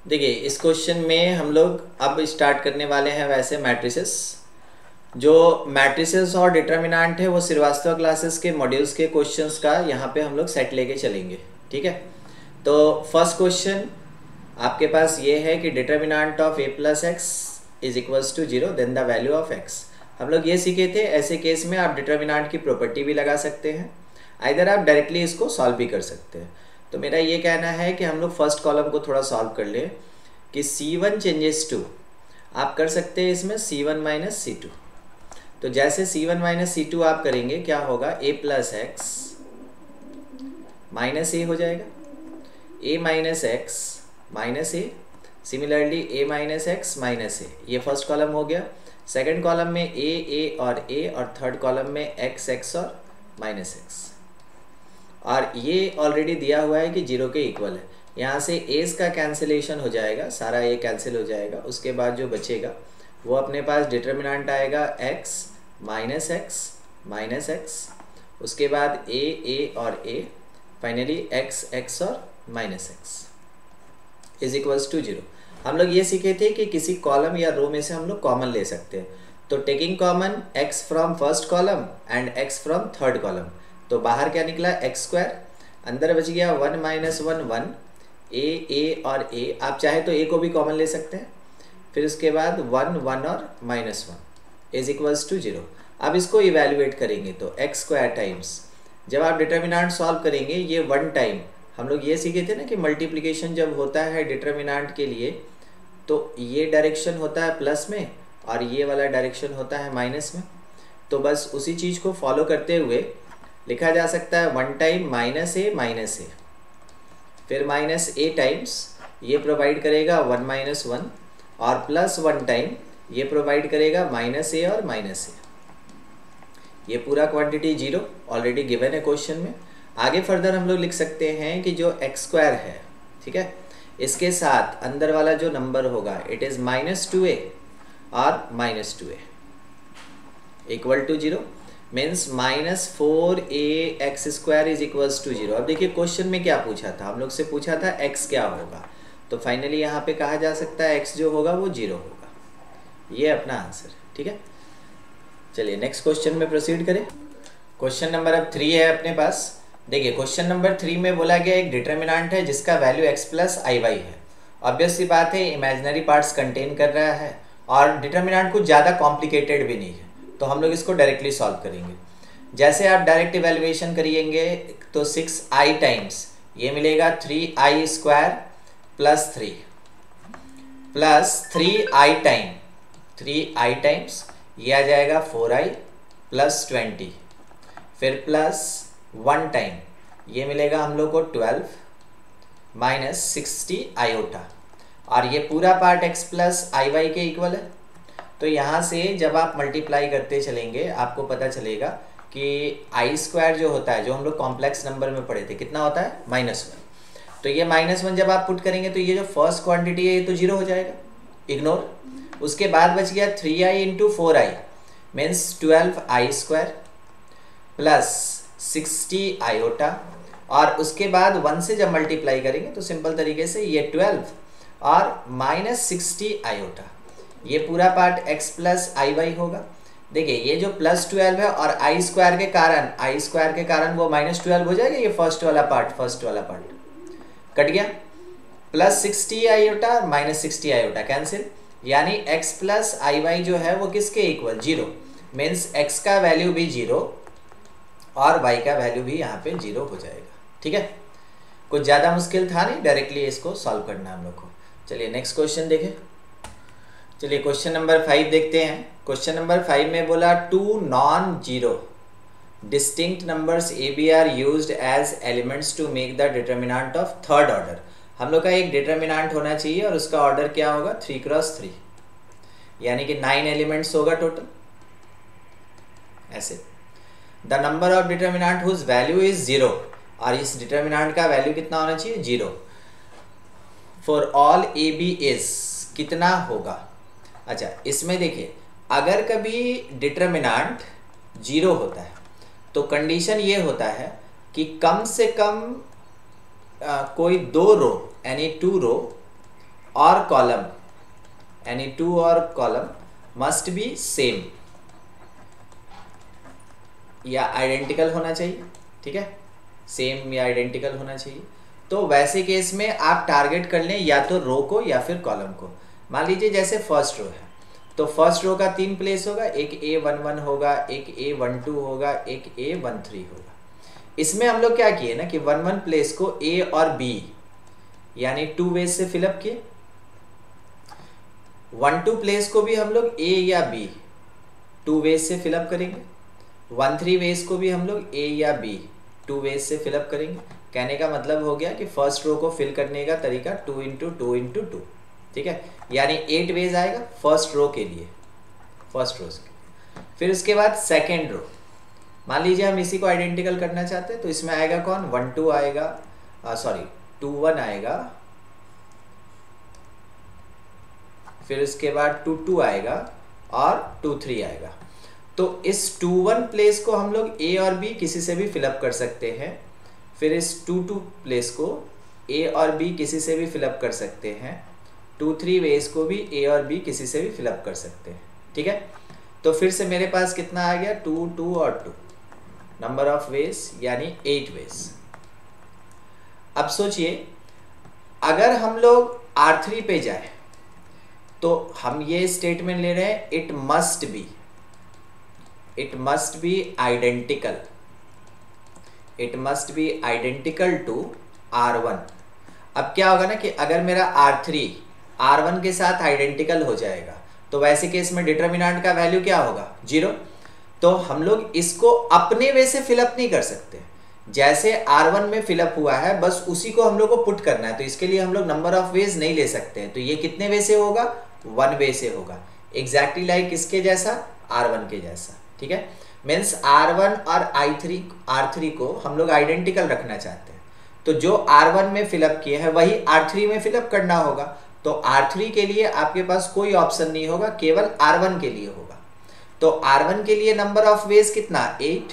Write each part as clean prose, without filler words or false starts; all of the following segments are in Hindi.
देखिए इस क्वेश्चन में हम लोग अब स्टार्ट करने वाले हैं वैसे मैट्रिसेस। जो मैट्रिसेस और डिटर्मिनेंट है वो श्रीवास्तव क्लासेस के मॉड्यूल्स के क्वेश्चंस का यहाँ पे हम लोग सेट लेके चलेंगे। ठीक है, तो फर्स्ट क्वेश्चन आपके पास ये है कि determinant of a plus x is equals to 0 then the value of x। हम लोग ये सीखे थे, ऐसे केस में आप डिटर्मिनेंट की प्रॉपर्टी भी लगा सकते हैं, इधर आप डायरेक्टली इसको सॉल्व भी कर सकते हैं। तो मेरा ये कहना है कि हम लोग फर्स्ट कॉलम को थोड़ा सॉल्व कर लें कि C1 चेंजेस टू, आप कर सकते हैं इसमें C1 माइनस C2। तो जैसे C1 माइनस C2 आप करेंगे क्या होगा, a plus x minus a हो जाएगा, a minus x minus a, similarly a minus x minus a. ये फर्स्ट कॉलम हो गया। सेकंड कॉलम में a और थर्ड कॉलम में x और माइनस एक्स, और ये ऑलरेडी दिया हुआ है कि 0 के इक्वल है। यहाँ से एज का कैंसिलेशन हो जाएगा, सारा ये कैंसिल हो जाएगा। उसके बाद जो बचेगा वो अपने पास डिटर्मिनेंट आएगा x माइनस एक्स, उसके बाद a और a, फाइनली x और minus x is equals to 0। हम लोग ये सीखे थे कि किसी कॉलम या रो में से हम लोग कॉमन ले सकते हैं। तो taking common x from first column and x from third column, तो बाहर क्या निकला x स्क्वायर, अंदर बच गया 1 माइनस 1 a और a, आप चाहे तो a को भी कॉमन ले सकते हैं। फिर उसके बाद 1 और माइनस 1 इज इक्वल्स टू 0। अब इसको इवेल्युएट करेंगे तो x स्क्वायर टाइम्स, जब आप डिटर्मिनेंट सॉल्व करेंगे ये 1 टाइम, हम लोग ये सीखे थे ना कि मल्टीप्लिकेशन जब होता है डिटर्मिनेंट के लिए तो ये डायरेक्शन होता है प्लस में और ये वाला डायरेक्शन होता है माइनस में। तो बस उसी चीज़ को फॉलो करते हुए लिखा जा सकता है 1 टाइम माइनस ए, फिर माइनस ए टाइम्स ये प्रोवाइड करेगा 1 माइनस 1, और प्लस 1 टाइम ये प्रोवाइड करेगा माइनस ए और माइनस ए। ये पूरा क्वांटिटी 0 ऑलरेडी गिवन है क्वेश्चन में। आगे फर्दर हम लोग लिख सकते हैं कि जो x स्क्वायर है, ठीक है, इसके साथ अंदर वाला जो नंबर होगा इट इज़ माइनस 2a और minus 2a equal to 0 means minus 4a x square is equals to 0। अब देखिए क्वेश्चन में क्या पूछा था, हम लोग से पूछा था x क्या होगा, तो फाइनली यहाँ पे कहा जा सकता है x जो होगा वो 0 होगा। ये अपना आंसर है। ठीक है, चलिए नेक्स्ट क्वेश्चन में प्रोसीड करें। क्वेश्चन नंबर अब 3 है अपने पास। देखिए क्वेश्चन नंबर 3 में बोला गया एक डिटर्मिनेंट है जिसका value x plus i y है। ऑब्वियस सी बात है, इमेजिनरी पार्ट्स कंटेन कर रहा है और डिटर्मिनेंट कुछ ज़्यादा कॉम्प्लिकेटेड भी नहीं है, तो हम लोग इसको डायरेक्टली सॉल्व करेंगे। जैसे आप डायरेक्ट इवेल्युएशन करिएंगे तो 6i टाइम्स ये मिलेगा 3i square plus 3 plus 3i times ये आ जाएगा 4i प्लस 20, फिर प्लस 1 टाइम ये मिलेगा हम लोग को 12 माइनस 60 आयोटा, और ये पूरा part x plus i y के इक्वल है। तो यहाँ से जब आप मल्टीप्लाई करते चलेंगे आपको पता चलेगा कि आई स्क्वायर जो होता है, जो हम लोग कॉम्प्लेक्स नंबर में पढ़े थे, कितना होता है -1। तो ये -1 जब आप पुट करेंगे तो ये जो फर्स्ट क्वांटिटी है ये तो 0 हो जाएगा, इग्नोर। उसके बाद बच गया 3i into 4i means 12i square plus 60 iota, और उसके बाद 1 से जब मल्टीप्लाई करेंगे तो सिंपल तरीके से ये 12 और माइनस 60 आयोटा, ये पूरा part x plus i y होगा। देखिए ये जो प्लस 12 है और आई स्क्वायर के कारण वो -12 हो जाएगा। ये फर्स्ट वाला पार्ट कट गया, plus 60 iota minus 60 iota cancel, यानी x प्लस आई वाई जो है वो किसके इक्वल, 0। मीन्स x का वैल्यू भी 0 और y का वैल्यू भी यहाँ पे 0 हो जाएगा। ठीक है, कुछ ज़्यादा मुश्किल था नहीं, डायरेक्टली इसको सॉल्व करना है हम लोग को। चलिए नेक्स्ट क्वेश्चन देखें। चलिए क्वेश्चन नंबर 5 देखते हैं। क्वेश्चन नंबर 5 में बोला 2 non zero distinct numbers a b are used as elements to make the determinant of third order. हम लोग का एक डिटर्मिनेंट होना चाहिए और उसका ऑर्डर क्या होगा, 3 क्रॉस 3, यानी कि 9 एलिमेंट्स होगा टोटल। ऐसे the number of determinant whose value is 0, और इस डिटर्मिनेंट का वैल्यू कितना होना चाहिए, 0। For all a b is कितना होगा। अच्छा इसमें देखिए अगर कभी डिटर्मिनेंट 0 होता है तो कंडीशन ये होता है कि कम से कम कोई 2 रो यानी 2 रो और कॉलम, यानी 2 और कॉलम मस्ट बी सेम या आइडेंटिकल होना चाहिए, ठीक है, सेम या आइडेंटिकल होना चाहिए। तो वैसे केस में आप टारगेट कर लें या तो रो को या फिर कॉलम को। मान लीजिए जैसे फर्स्ट रो है, तो फर्स्ट रो का 3 प्लेस होगा, एक A11 होगा, एक A12 होगा, एक A13 होगा। इसमें हम लोग क्या किए ना कि 1 प्लेस को A और B यानी 2 वेज से फिलअप किए। 1-2 प्लेस को भी हम लोग A या B 2 वेज से फिलअप करेंगे। 1-3 वेज को भी हम लोग A या B 2 वेज से फिलअप करेंगे। कहने का मतलब हो गया कि फर्स्ट रो को फिल करने का तरीका 2 × 2 × 2, ठीक है, यानी 8 वेज आएगा फर्स्ट रो के लिए, फर्स्ट रोज के। फिर उसके बाद सेकेंड रो, मान लीजिए हम इसी को आइडेंटिकल करना चाहते हैं, तो इसमें आएगा कौन, 1-2 आएगा, 2-1 आएगा, फिर उसके बाद 2-2 आएगा और 2-3 आएगा। तो इस 2-1 प्लेस को हम लोग A और B किसी से भी फिलअप कर सकते हैं। फिर इस 2-2 प्लेस को A और B किसी से भी फिलअप कर सकते हैं। 2-3 वेज को भी A और B किसी से भी फिलअप कर सकते हैं, ठीक है। तो फिर से मेरे पास कितना आ गया, 2, 2 और 2, नंबर ऑफ वेज यानी 8 वेज। अब सोचिए अगर हम लोग R3 पे जाए तो हम ये स्टेटमेंट ले रहे हैं, it must be identical, it must be identical to R1। अब क्या होगा ना कि अगर मेरा R3 R1 के साथ आइडेंटिकल हो जाएगा तो वैसे केस में डिटरमिनेंट का वैल्यू क्या होगा, 0। तो हम लोग इसको अपने वे से फिलअप नहीं कर सकते, जैसे R1 में फिलअप हुआ है बस उसी को हम लोग को पुट करना है। तो इसके लिए हम लोग नंबर ऑफ वेज नहीं ले सकते हैं। तो ये कितने वे से होगा, 1 वे से होगा, एग्जैक्टली लाइक इसके जैसा, R1 के जैसा, ठीक है। मीन्स R1 और R3 को हम लोग आइडेंटिकल रखना चाहते हैं, तो जो R1 में फिलअप किए हैं वही R3 में फिलअप करना होगा। तो R3 के लिए आपके पास कोई ऑप्शन नहीं होगा, केवल R1 के लिए होगा। तो R1 के लिए नंबर ऑफ वेज कितना, 8,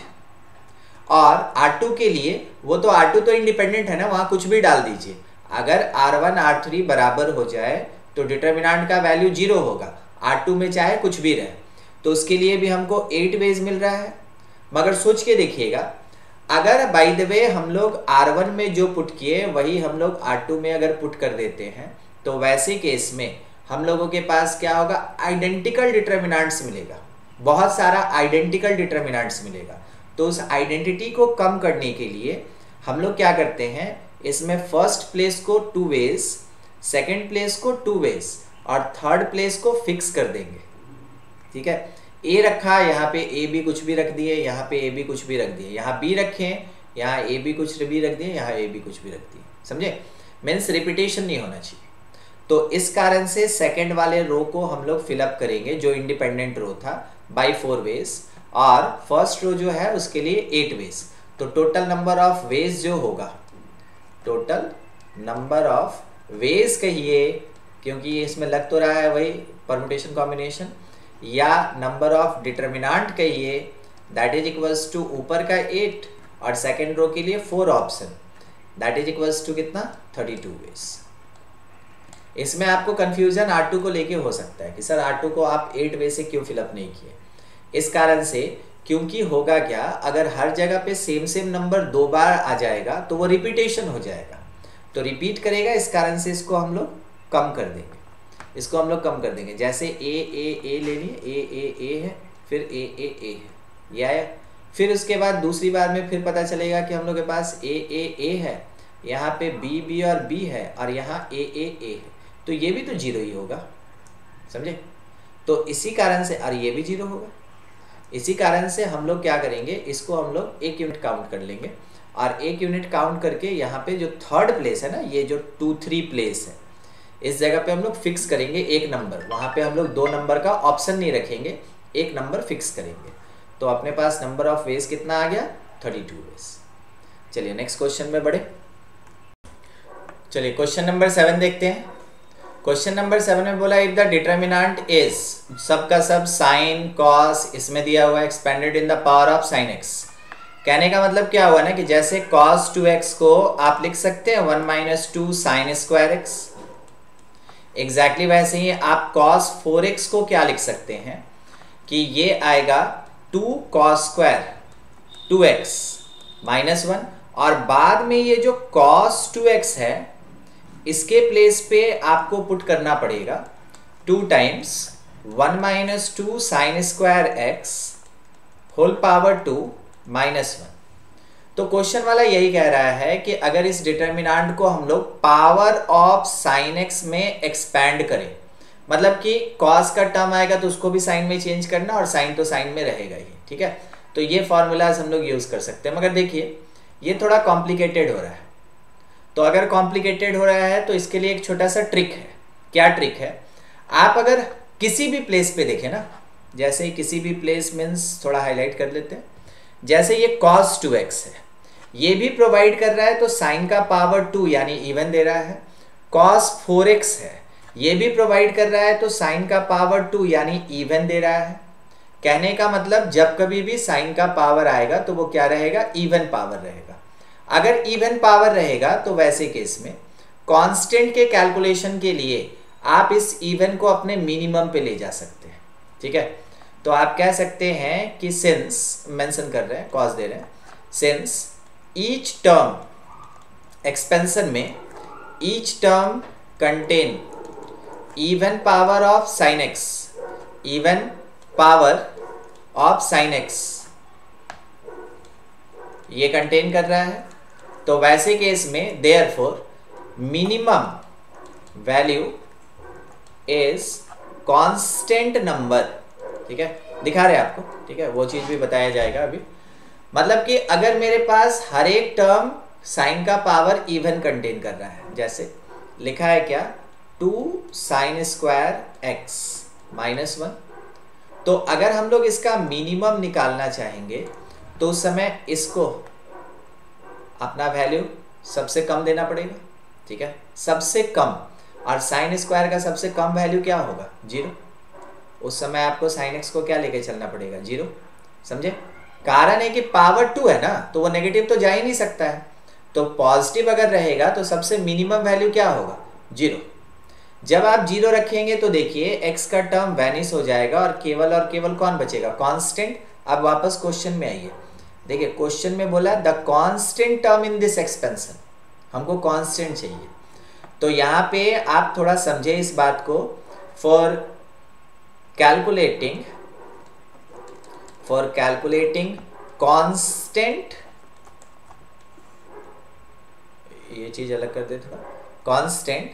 और R2 के लिए, वो तो R2 तो इंडिपेंडेंट है ना, वहां कुछ भी डाल दीजिए। अगर R1 R3 बराबर हो जाए तो डिटरमिनेंट का वैल्यू 0 होगा, R2 में चाहे कुछ भी रहे। तो उसके लिए भी हमको 8 वेज मिल रहा है। मगर सोच के देखिएगा, अगर बाय द वे हम लोग R1 में जो पुट किए वही हम लोग R2 में अगर पुट कर देते हैं तो वैसे केस में हम लोगों के पास क्या होगा, आइडेंटिकल डिटरमिनेंट्स मिलेगा, बहुत सारा आइडेंटिकल डिटरमिनेंट्स मिलेगा। तो उस आइडेंटिटी को कम करने के लिए हम लोग क्या करते हैं, इसमें फर्स्ट प्लेस को 2 वेज, सेकेंड प्लेस को 2 वेज और थर्ड प्लेस को फिक्स कर देंगे, ठीक है। A रखा, यहाँ पे A भी कुछ भी रख दिए, यहाँ पे A भी कुछ भी रख दिए, यहाँ B रखे, यहाँ A भी कुछ भी रख दिए, यहाँ A भी कुछ भी रख दिए, समझे। मीन्स रिपीटेशन नहीं होना चाहिए। तो इस कारण से सेकंड वाले रो को हम लोग फिलअप करेंगे जो इंडिपेंडेंट रो था बाय 4 वेज, और फर्स्ट रो जो है उसके लिए 8 वेज। तो टोटल नंबर ऑफ वेज जो होगा, टोटल नंबर ऑफ वेज कहिए, क्योंकि इसमें लग तो रहा है वही परमुटेशन कॉम्बिनेशन, या नंबर ऑफ डिटरमिनेंट कहिए, दैट इज इक्वल्स टू ऊपर का 8 और सेकेंड रो के लिए 4 option, that is equals to कितना, 32 वेज। इसमें आपको कंफ्यूजन R2 को लेके हो सकता है कि सर R2 को आप 8 वे से क्यों फिलअप नहीं किए। इस कारण से, क्योंकि होगा क्या, अगर हर जगह पे सेम नंबर 2 बार आ जाएगा तो वो रिपीटेशन हो जाएगा, तो रिपीट करेगा। इस कारण से इसको हम लोग कम कर देंगे, इसको हम लोग कम कर देंगे। जैसे A ले लिए, A है, फिर A है, ये आया। फिर उसके बाद दूसरी बार में फिर पता चलेगा कि हम लोग के पास A है, यहाँ पे B और B है, और यहाँ A है, तो ये भी तो 0 ही होगा, समझे। तो इसी कारण से, और ये भी 0 होगा। इसी कारण से हम लोग क्या करेंगे, इसको हम लोग 1 यूनिट काउंट कर लेंगे, और 1 यूनिट काउंट करके यहाँ पे जो थर्ड प्लेस है ना, ये जो 2-3 प्लेस है, इस जगह पे हम लोग फिक्स करेंगे 1 नंबर। वहाँ पे हम लोग 2 नंबर का ऑप्शन नहीं रखेंगे, 1 नंबर फिक्स करेंगे। तो अपने पास नंबर ऑफ वेज कितना आ गया, 32 वेज। चलिए नेक्स्ट क्वेश्चन में बढ़े। चलिए क्वेश्चन नंबर 7 देखते हैं। क्वेश्चन नंबर 7 में बोला, इफ द डिटरमिनेंट इज, सब का सब साइन कॉस इसमें दिया हुआ है, expanded in the power of sine x. कहने का मतलब क्या हुआ ना कि जैसे cos 2x को आप लिख सकते हैं 1 - 2 sin² x, एग्जैक्टली वैसे ही आप cos 4x को क्या लिख सकते हैं कि ये आएगा 2 cos स्क्वायर 2x माइनस 1, और बाद में ये जो cos 2x है इसके प्लेस पे आपको पुट करना पड़ेगा 2 times 1 minus 2 sine square x whole power 2 minus 1। तो क्वेश्चन वाला यही कह रहा है कि अगर इस डिटर्मिनेंट को हम लोग पावर ऑफ साइन एक्स में एक्सपैंड करें, मतलब कि कॉस का टर्म आएगा तो उसको भी साइन में चेंज करना और साइन तो साइन में रहेगा ही, ठीक है। तो ये फॉर्मूलाज हम लोग यूज कर सकते हैं, मगर देखिए ये थोड़ा कॉम्प्लिकेटेड हो रहा है। तो अगर कॉम्प्लिकेटेड हो रहा है तो इसके लिए एक छोटा सा ट्रिक है। क्या ट्रिक है? आप अगर किसी भी प्लेस पे देखें ना, जैसे किसी भी प्लेस मीन्स थोड़ा हाईलाइट कर लेते हैं, जैसे ये cos 2x है, ये भी प्रोवाइड कर रहा है तो साइन का पावर 2 यानी इवन दे रहा है। cos 4x है, ये भी प्रोवाइड कर रहा है तो साइन का पावर 2 यानी इवन दे रहा है। कहने का मतलब जब कभी भी साइन का पावर आएगा तो वो क्या रहेगा? इवन पावर रहेगा। अगर इवन पावर रहेगा तो वैसे केस में कांस्टेंट के कैलकुलेशन के लिए आप इस इवन को अपने मिनिमम पे ले जा सकते हैं, ठीक है। तो आप कह सकते हैं कि सिंस मेंशन कर रहे हैं, कॉस दे रहे हैं, सिंस ईच टर्म एक्सपेंशन में each term contain even power of sine x, even power of sine x ये कंटेन कर रहा है, तो वैसे केस में therefore minimum value is constant number, ठीक है, दिखा रहे हैं आपको, ठीक है, वो चीज भी बताया जाएगा अभी। मतलब कि अगर मेरे पास हर एक टर्म साइन का पावर इवन कंटेन कर रहा है, जैसे लिखा है क्या 2 साइन स्क्वायर एक्स माइनस 1, तो अगर हम लोग इसका मिनिमम निकालना चाहेंगे तो उस समय इसको अपना वैल्यू सबसे कम देना पड़ेगा, ठीक है, सबसे कम। और साइन स्क्वायर का सबसे कम वैल्यू क्या होगा? 0। उस समय आपको साइन एक्स को क्या लेके चलना पड़ेगा? 0। समझे? कारण है कि पावर 2 है ना, तो वो नेगेटिव तो जा ही नहीं सकता है, तो पॉजिटिव अगर रहेगा तो सबसे मिनिमम वैल्यू क्या होगा? 0। जब आप 0 रखेंगे तो देखिए x का टर्म वैनिश हो जाएगा और केवल कौन बचेगा? कांस्टेंट। अब वापस क्वेश्चन में आइए, देखिए क्वेश्चन में बोला the constant term in this expansion, हमको कांस्टेंट चाहिए। तो यहाँ पे आप थोड़ा समझे इस बात को। फॉर कैलकुलेटिंग कांस्टेंट, ये चीज अलग कर दे थोड़ा, कांस्टेंट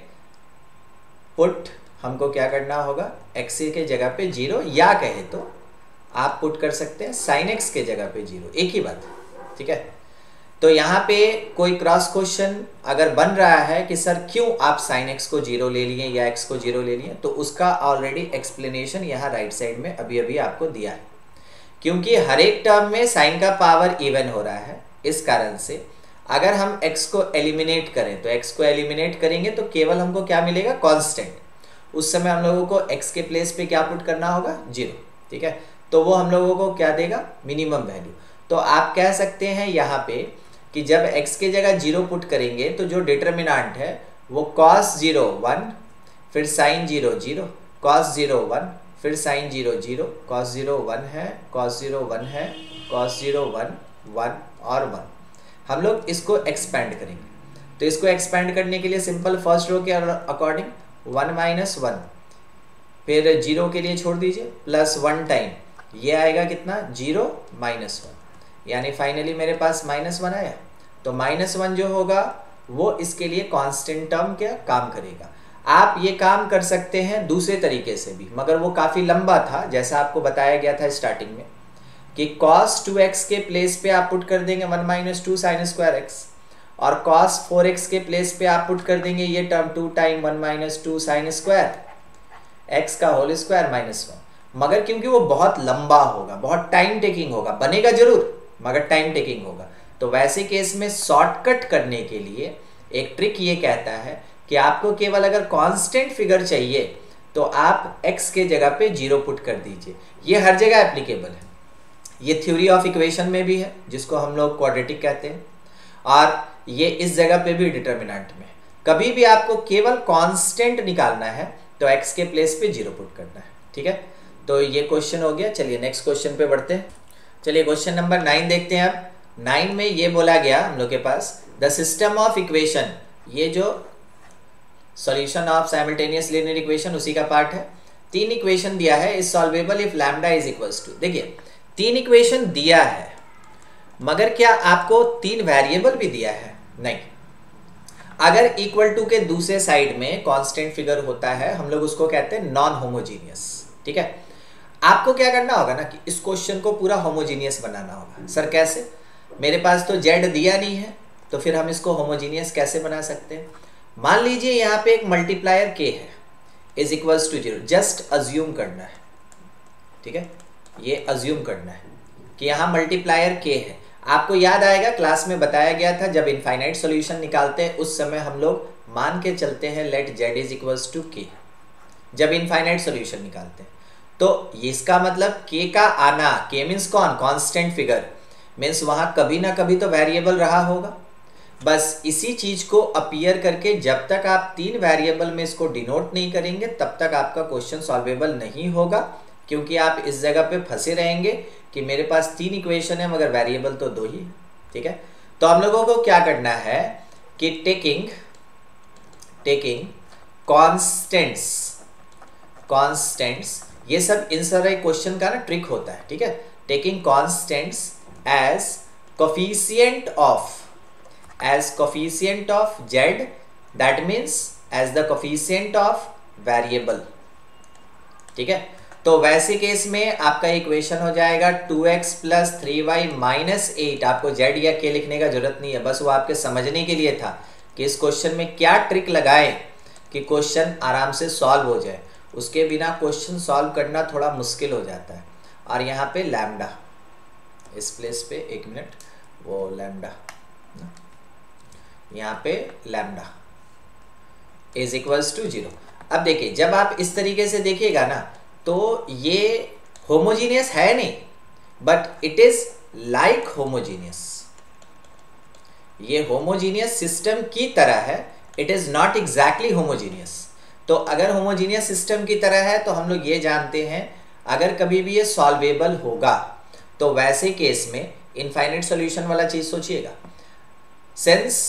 पुट हमको क्या करना होगा? x के जगह पे 0, या कहे तो आप पुट कर सकते हैं साइन x के जगह पे 0, एक ही बात, ठीक है। तो यहाँ पे कोई क्रॉस क्वेश्चन अगर बन रहा है कि सर क्यों आप साइन x को 0 ले लिए या x को 0 ले लिए, तो उसका ऑलरेडी एक्सप्लेनेशन यहाँ राइट साइड में अभी अभी आपको दिया है। क्योंकि हर एक टर्म में साइन का पावर इवन हो रहा है, इस कारण से अगर हम x को एलिमिनेट करें तो x को एलिमिनेट करेंगे तो केवल हमको क्या मिलेगा? कांस्टेंट। उस समय हम लोगों को x के प्लेस पे क्या पुट करना होगा? 0, ठीक है। तो वो हम लोगों को क्या देगा? Minimum value. तो आप कह सकते हैं यहाँ पे कि जब x के जगह 0 पुट करेंगे तो जो डिटर्मिनेंट है वो cos 0 1, फिर sin 0 0, cos 0 1, फिर sin 0 0, cos 0 1 है, cos 0 1 है, cos 0 1 1 और 1। हम लोग इसको एक्सपेंड करेंगे, तो इसको एक्सपेंड करने के लिए सिंपल फर्स्ट रो के अकॉर्डिंग 1 माइनस 1, फिर 0 के लिए छोड़ दीजिए, प्लस 1 टाइम ये आएगा कितना? 0 माइनस 1, यानी फाइनली मेरे पास -1 आया। तो -1 जो होगा वो इसके लिए कांस्टेंट टर्म क्या काम करेगा। आप ये काम कर सकते हैं दूसरे तरीके से भी, मगर वो काफ़ी लंबा था, जैसा आपको बताया गया था स्टार्टिंग में कि cos 2x के प्लेस पे आप पुट कर देंगे 1 माइनस 2 साइन स्क्वायर x, और cos 4x के प्लेस पे आप पुट कर देंगे ये term 2 time 1 minus 2 sine square x का होल स्क्वायर -1। मगर क्योंकि वो बहुत लंबा होगा, बहुत टाइम टेकिंग होगा, बनेगा जरूर मगर टाइम टेकिंग होगा, तो वैसे केस में शॉर्टकट करने के लिए एक ट्रिक ये कहता है कि आपको केवल अगर कांस्टेंट फिगर चाहिए तो आप x के जगह पे 0 पुट कर दीजिए। ये हर जगह एप्लीकेबल है, ये थ्योरी ऑफ इक्वेशन में भी है जिसको हम लोग क्वाड्रेटिक कहते हैं, और ये इस जगह पे भी डिटर्मिनेंट में। कभी भी आपको केवल कांस्टेंट निकालना है तो x के प्लेस पे 0 पुट करना है, ठीक है। तो ये क्वेश्चन हो गया। चलिए नेक्स्ट क्वेश्चन पे बढ़ते हैं। चलिए क्वेश्चन नंबर 9 देखते हैं। अब 9 में ये बोला गया हम लोग के पास द सिस्टम ऑफ इक्वेशन, ये जो solution of simultaneous linear equation उसी का पार्ट है। 3 इक्वेशन दिया है, is solvable if lambda is equals to. देखिए 3 इक्वेशन दिया है, मगर क्या आपको 3 वेरिएबल भी दिया है? नहीं। अगर इक्वल टू के दूसरे साइड में कांस्टेंट फिगर होता है, हम लोग उसको कहते हैं नॉन होमोजीनियस, ठीक है। आपको क्या करना होगा ना कि इस क्वेश्चन को पूरा होमोजीनियस बनाना होगा। सर कैसे? मेरे पास तो z दिया नहीं है, तो फिर हम इसको होमोजीनियस कैसे बना सकते हैं? मान लीजिए यहाँ पे एक मल्टीप्लायर k है is equals to 0। Just assume करना है, ठीक है, ये अज्यूम करना है कि यहाँ मल्टीप्लायर k है। आपको याद आएगा क्लास में बताया गया था जब इनफाइनाइट सॉल्यूशन निकालते हैं उस समय हम लोग मान के चलते हैं let z is equals to k, जब इनफाइनाइट सॉल्यूशन निकालते हैं। तो इसका मतलब k का आना, k मीन्स कौन? कांस्टेंट फिगर, मीन्स वहां कभी ना कभी तो वेरिएबल रहा होगा। बस इसी चीज को अपीयर करके जब तक आप 3 वेरिएबल में इसको डिनोट नहीं करेंगे तब तक आपका क्वेश्चन सॉल्वेबल नहीं होगा, क्योंकि आप इस जगह पे फंसे रहेंगे कि मेरे पास 3 इक्वेशन है मगर वेरिएबल तो 2 ही है, ठीक है। तो हम लोगों को क्या करना है कि टेकिंग कॉन्स्टेंट्स, ये सब इन सारे क्वेश्चन का ना ट्रिक होता है, ठीक है। Taking constants as coefficient of z, that means as the coefficient of variable, ठीक है। तो वैसे केस में आपका इक्वेशन हो जाएगा 2x प्लस 3y माइनस 8। आपको z या k लिखने का जरूरत नहीं है, बस वो आपके समझने के लिए था कि इस क्वेश्चन में क्या ट्रिक लगाएं कि क्वेश्चन आराम से सॉल्व हो जाए। उसके बिना क्वेश्चन सॉल्व करना थोड़ा मुश्किल हो जाता है। और यहाँ पे लैम्डा, इस प्लेस पे 1 मिनट, वो लैम्डा, यहाँ पे लैम्डा इज इक्वल्स टू 0। अब देखिए जब आप इस तरीके से देखिएगा ना तो ये होमोजीनियस है नहीं, but it is like homogeneous. ये होमोजीनियस सिस्टम की तरह है, it is not exactly homogeneous. तो अगर होमोजीनियस सिस्टम की तरह है तो हम लोग ये जानते हैं अगर कभी भी ये सॉल्वेबल होगा तो वैसे केस में इनफाइनाइट सॉल्यूशन वाला चीज सोचिएगा। सिंस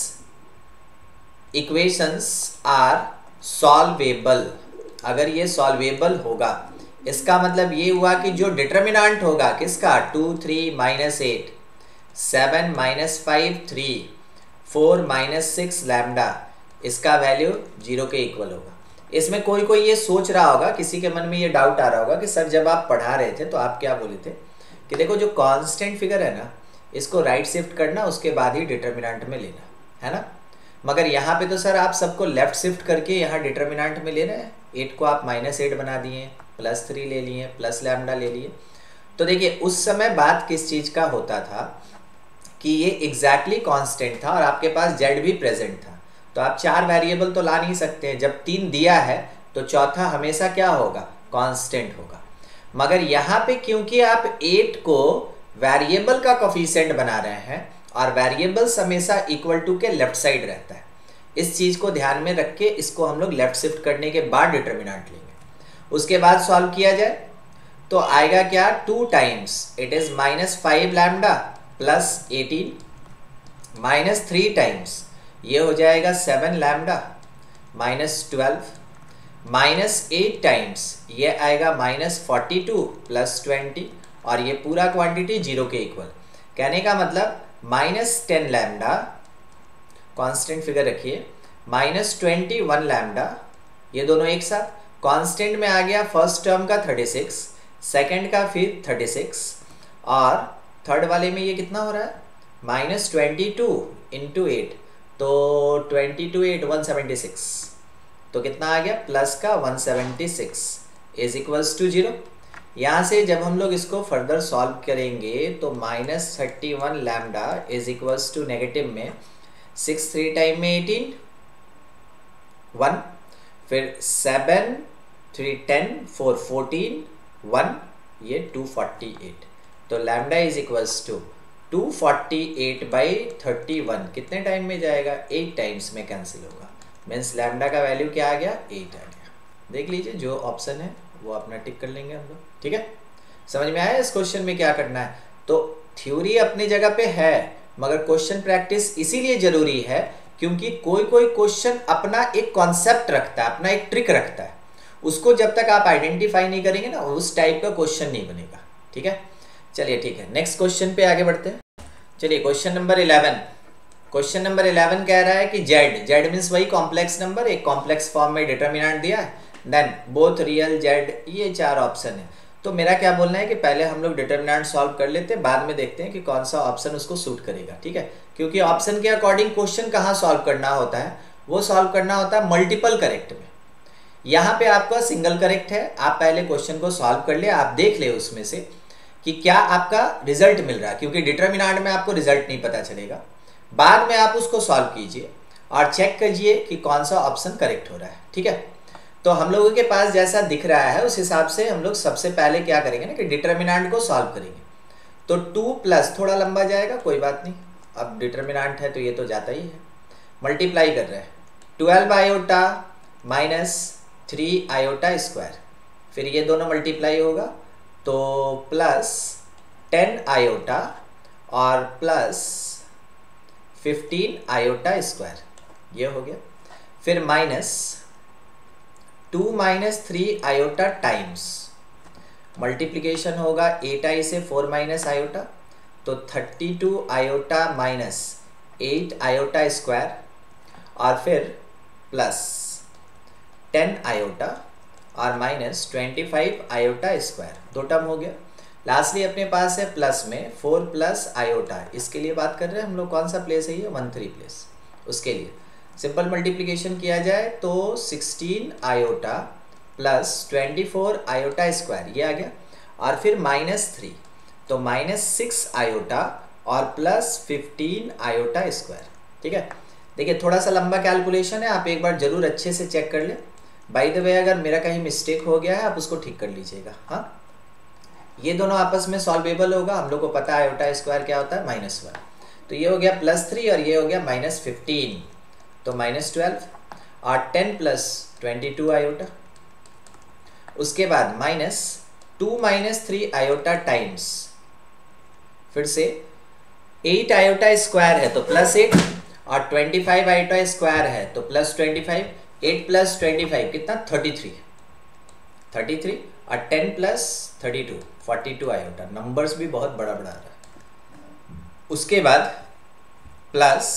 इक्वेशंस आर सॉल्वेबल, अगर ये सॉल्वेबल होगा इसका मतलब ये हुआ कि जो डिटर्मिनेंट होगा किसका 2 3 माइनस 8 7 माइनस 5 3 4 माइनस 6 लैम्डा, इसका वैल्यू 0 के इक्वल होगा। इसमें कोई ये सोच रहा होगा, किसी के मन में ये डाउट आ रहा होगा कि सर जब आप पढ़ा रहे थे तो आप क्या बोले थे कि देखो जो कांस्टेंट फिगर है ना इसको राइट शिफ्ट करना, उसके बाद ही डिटर्मिनेंट में लेना, है ना। मगर यहाँ पे तो सर आप सबको लेफ्ट शिफ्ट करके यहाँ डिटर्मिनेंट में ले रहे हैं। 8 को आप -8 बना दिए, प्लस 3 ले लिए, प्लस लैम्डा ले लिए। तो देखिए उस समय बात किस चीज़ का होता था कि ये एग्जैक्टली कांस्टेंट था और आपके पास z भी प्रेजेंट था। तो आप 4 वेरिएबल तो ला नहीं सकते हैं, जब 3 दिया है तो चौथा हमेशा क्या होगा? कांस्टेंट होगा। मगर यहाँ पे क्योंकि आप 8 को वेरिएबल का कोफिशिएंट बना रहे हैं और वेरिएबल्स हमेशा इक्वल टू के लेफ्ट साइड रहता है, इस चीज़ को ध्यान में रख के इसको हम लोग लेफ्ट शिफ्ट करने के बाद डिटर्मिनेंट लेंगे। उसके बाद सॉल्व किया जाए तो आएगा क्या? 2 times it is -5 lambda plus 18 minus 3 times ये हो जाएगा 7 लैम्डा -12 माइनस 8 टाइम्स ये आएगा -42 प्लस 20 और ये पूरा क्वांटिटी 0 के इक्वल। कहने का मतलब -10 लैम्डा, कांस्टेंट फिगर रखिए, -21 लैम्डा, ये दोनों एक साथ कांस्टेंट में आ गया। फर्स्ट टर्म का 36, सेकंड का फिर 36 और थर्ड वाले में ये कितना हो रहा है? -22 इंटू 8, तो 22 8 176, तो कितना आ गया? प्लस का 176 इज इक्वल्स टू 0। यहाँ से जब हम लोग इसको फर्दर सॉल्व करेंगे तो -31 lambda is equals to negative में 6 3 टाइम में 18 1, फिर 7 3 10 4 14 1, ये 248। तो lambda is equals to 248 by 31 कितने टाइम में जाएगा? 8 टाइम्स में कैंसिल होगा। मीन्स लैम्डा का वैल्यू क्या आ गया 8 आ गया। देख लीजिए जो ऑप्शन है वो अपना टिक कर लेंगे हम लोग। ठीक है, समझ में आया इस क्वेश्चन में क्या करना है। तो थ्योरी अपनी जगह पे है मगर क्वेश्चन प्रैक्टिस इसीलिए जरूरी है क्योंकि कोई कोई क्वेश्चन अपना एक कॉन्सेप्ट रखता है, अपना एक ट्रिक रखता है, उसको जब तक आप आइडेंटिफाई नहीं करेंगे ना उस टाइप का क्वेश्चन नहीं बनेगा। ठीक है, चलिए ठीक है, नेक्स्ट क्वेश्चन पे आगे बढ़ते हैं। चलिए क्वेश्चन नंबर 11। क्वेश्चन नंबर 11 कह रहा है कि जेड मीन्स वही कॉम्प्लेक्स नंबर, एक कॉम्प्लेक्स फॉर्म में डिटर्मिनेंट दिया है, देन बोथ रियल जेड, ये 4 ऑप्शन है। तो मेरा क्या बोलना है कि पहले हम लोग डिटर्मिनेंट सॉल्व कर लेते हैं, बाद में देखते हैं कि कौन सा ऑप्शन उसको सूट करेगा। ठीक है, क्योंकि ऑप्शन के अकॉर्डिंग क्वेश्चन कहाँ सॉल्व करना होता है, वो सॉल्व करना होता है मल्टीपल करेक्ट में। यहाँ पे आपका सिंगल करेक्ट है, आप पहले क्वेश्चन को सॉल्व कर ले, आप देख ले उसमें से कि क्या आपका रिजल्ट मिल रहा है, क्योंकि डिटर्मिनेंट में आपको रिजल्ट नहीं पता चलेगा। बाद में आप उसको सॉल्व कीजिए और चेक कीजिए कि कौन सा ऑप्शन करेक्ट हो रहा है। ठीक है, तो हम लोगों के पास जैसा दिख रहा है उस हिसाब से हम लोग सबसे पहले क्या करेंगे ना कि डिटर्मिनेंट को सॉल्व करेंगे। तो 2 प्लस थोड़ा लंबा जाएगा, कोई बात नहीं, अब डिटर्मिनेंट है तो ये तो जाता ही है। मल्टीप्लाई कर रहे हैं 12 आयोटा माइनस 3 आयोटा स्क्वायर, फिर ये दोनों मल्टीप्लाई होगा तो प्लस 10 आयोटा और प्लस 15 आयोटा स्क्वायर, ये हो गया। फिर minus 2 minus 3 iota times multiplication होगा 8 आई से 4 माइनस आयोटा, तो 32 आयोटा माइनस 8 आयोटा स्क्वायर और फिर प्लस 10 आयोटा और माइनस 25 आयोटा स्क्वायर, दो टर्म हो गया। लास्टली अपने पास है प्लस में 4 प्लस आयोटा, इसके लिए बात कर रहे हैं हम लोग, कौन सा प्लेस है ये 1 3 प्लेस, उसके लिए सिंपल मल्टीप्लिकेशन किया जाए तो 16 आयोटा प्लस 24 आयोटा स्क्वायर, ये आ गया। और फिर माइनस 3 तो माइनस 6 आयोटा और प्लस 15 आयोटा स्क्वायर। ठीक है, देखिए थोड़ा सा लंबा कैलकुलेशन है, आप एक बार जरूर अच्छे से चेक कर लें। बाय द वे अगर मेरा कहीं मिस्टेक हो गया है आप उसको ठीक कर लीजिएगा। हाँ, ये दोनों आपस में सॉल्वेबल होगा, हम लोग को पता है आयोटा स्क्वायर क्या होता है -1, तो ये हो गया +3 और ये हो गया -15, तो -12 और 10 प्लस 22 आयोटा। उसके बाद -2 माइनस 3 आयोटा टाइम्स फिर से 8 आयोटा स्क्वायर है तो +8 और 25 आयोटा स्क्वायर है तो +25, 8 प्लस 25 कितना 33 और 10 प्लस 32 42 आयोटा, नंबर्स भी बहुत बड़ा बड़ा आ रहा है। उसके बाद प्लस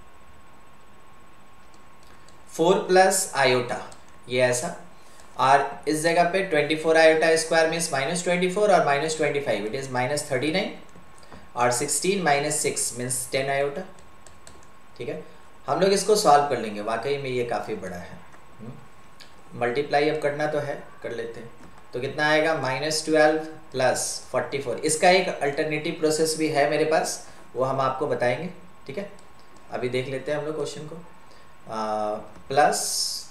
4 प्लस आयोटा, ये ऐसा, और इस जगह पे 24 आयोटा स्क्वायर मीन्स -24 और -25 इट इज -39 और 16 माइनस 6 मीन्स 10 आयोटा। ठीक है, हम लोग इसको सॉल्व कर लेंगे, वाकई में ये काफ़ी बड़ा है। मल्टीप्लाई अब करना तो है, कर लेते हैं। तो कितना आएगा -12 प्लस 44, इसका एक अल्टरनेटिव प्रोसेस भी है मेरे पास, वो हम आपको बताएंगे। ठीक है, अभी देख लेते हैं हम लोग क्वेश्चन को। प्लस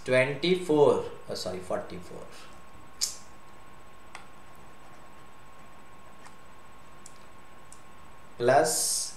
44 प्लस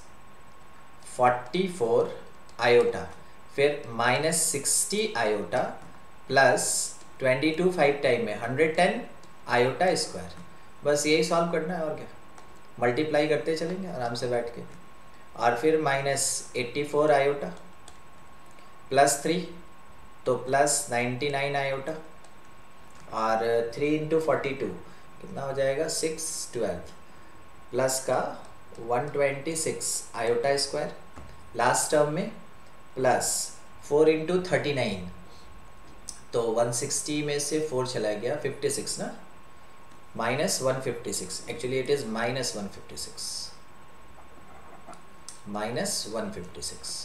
44 आयोटा, फिर -60 आयोटा प्लस 22 5 टाइम में 110 आयोटा स्क्वायर, बस यही सॉल्व करना है और क्या, मल्टीप्लाई करते चलेंगे आराम से बैठ के। और फिर -84 आयोटा प्लस 3 तो प्लस 99 आयोटा और 3 × 42 कितना हो जाएगा 612 प्लस का 126 आयोटा स्क्वायर, लास्ट टर्म में प्लस 4 × 39 तो 160 में से 4 चला गया 56 ना, -156, एक्चुअली इट इज -156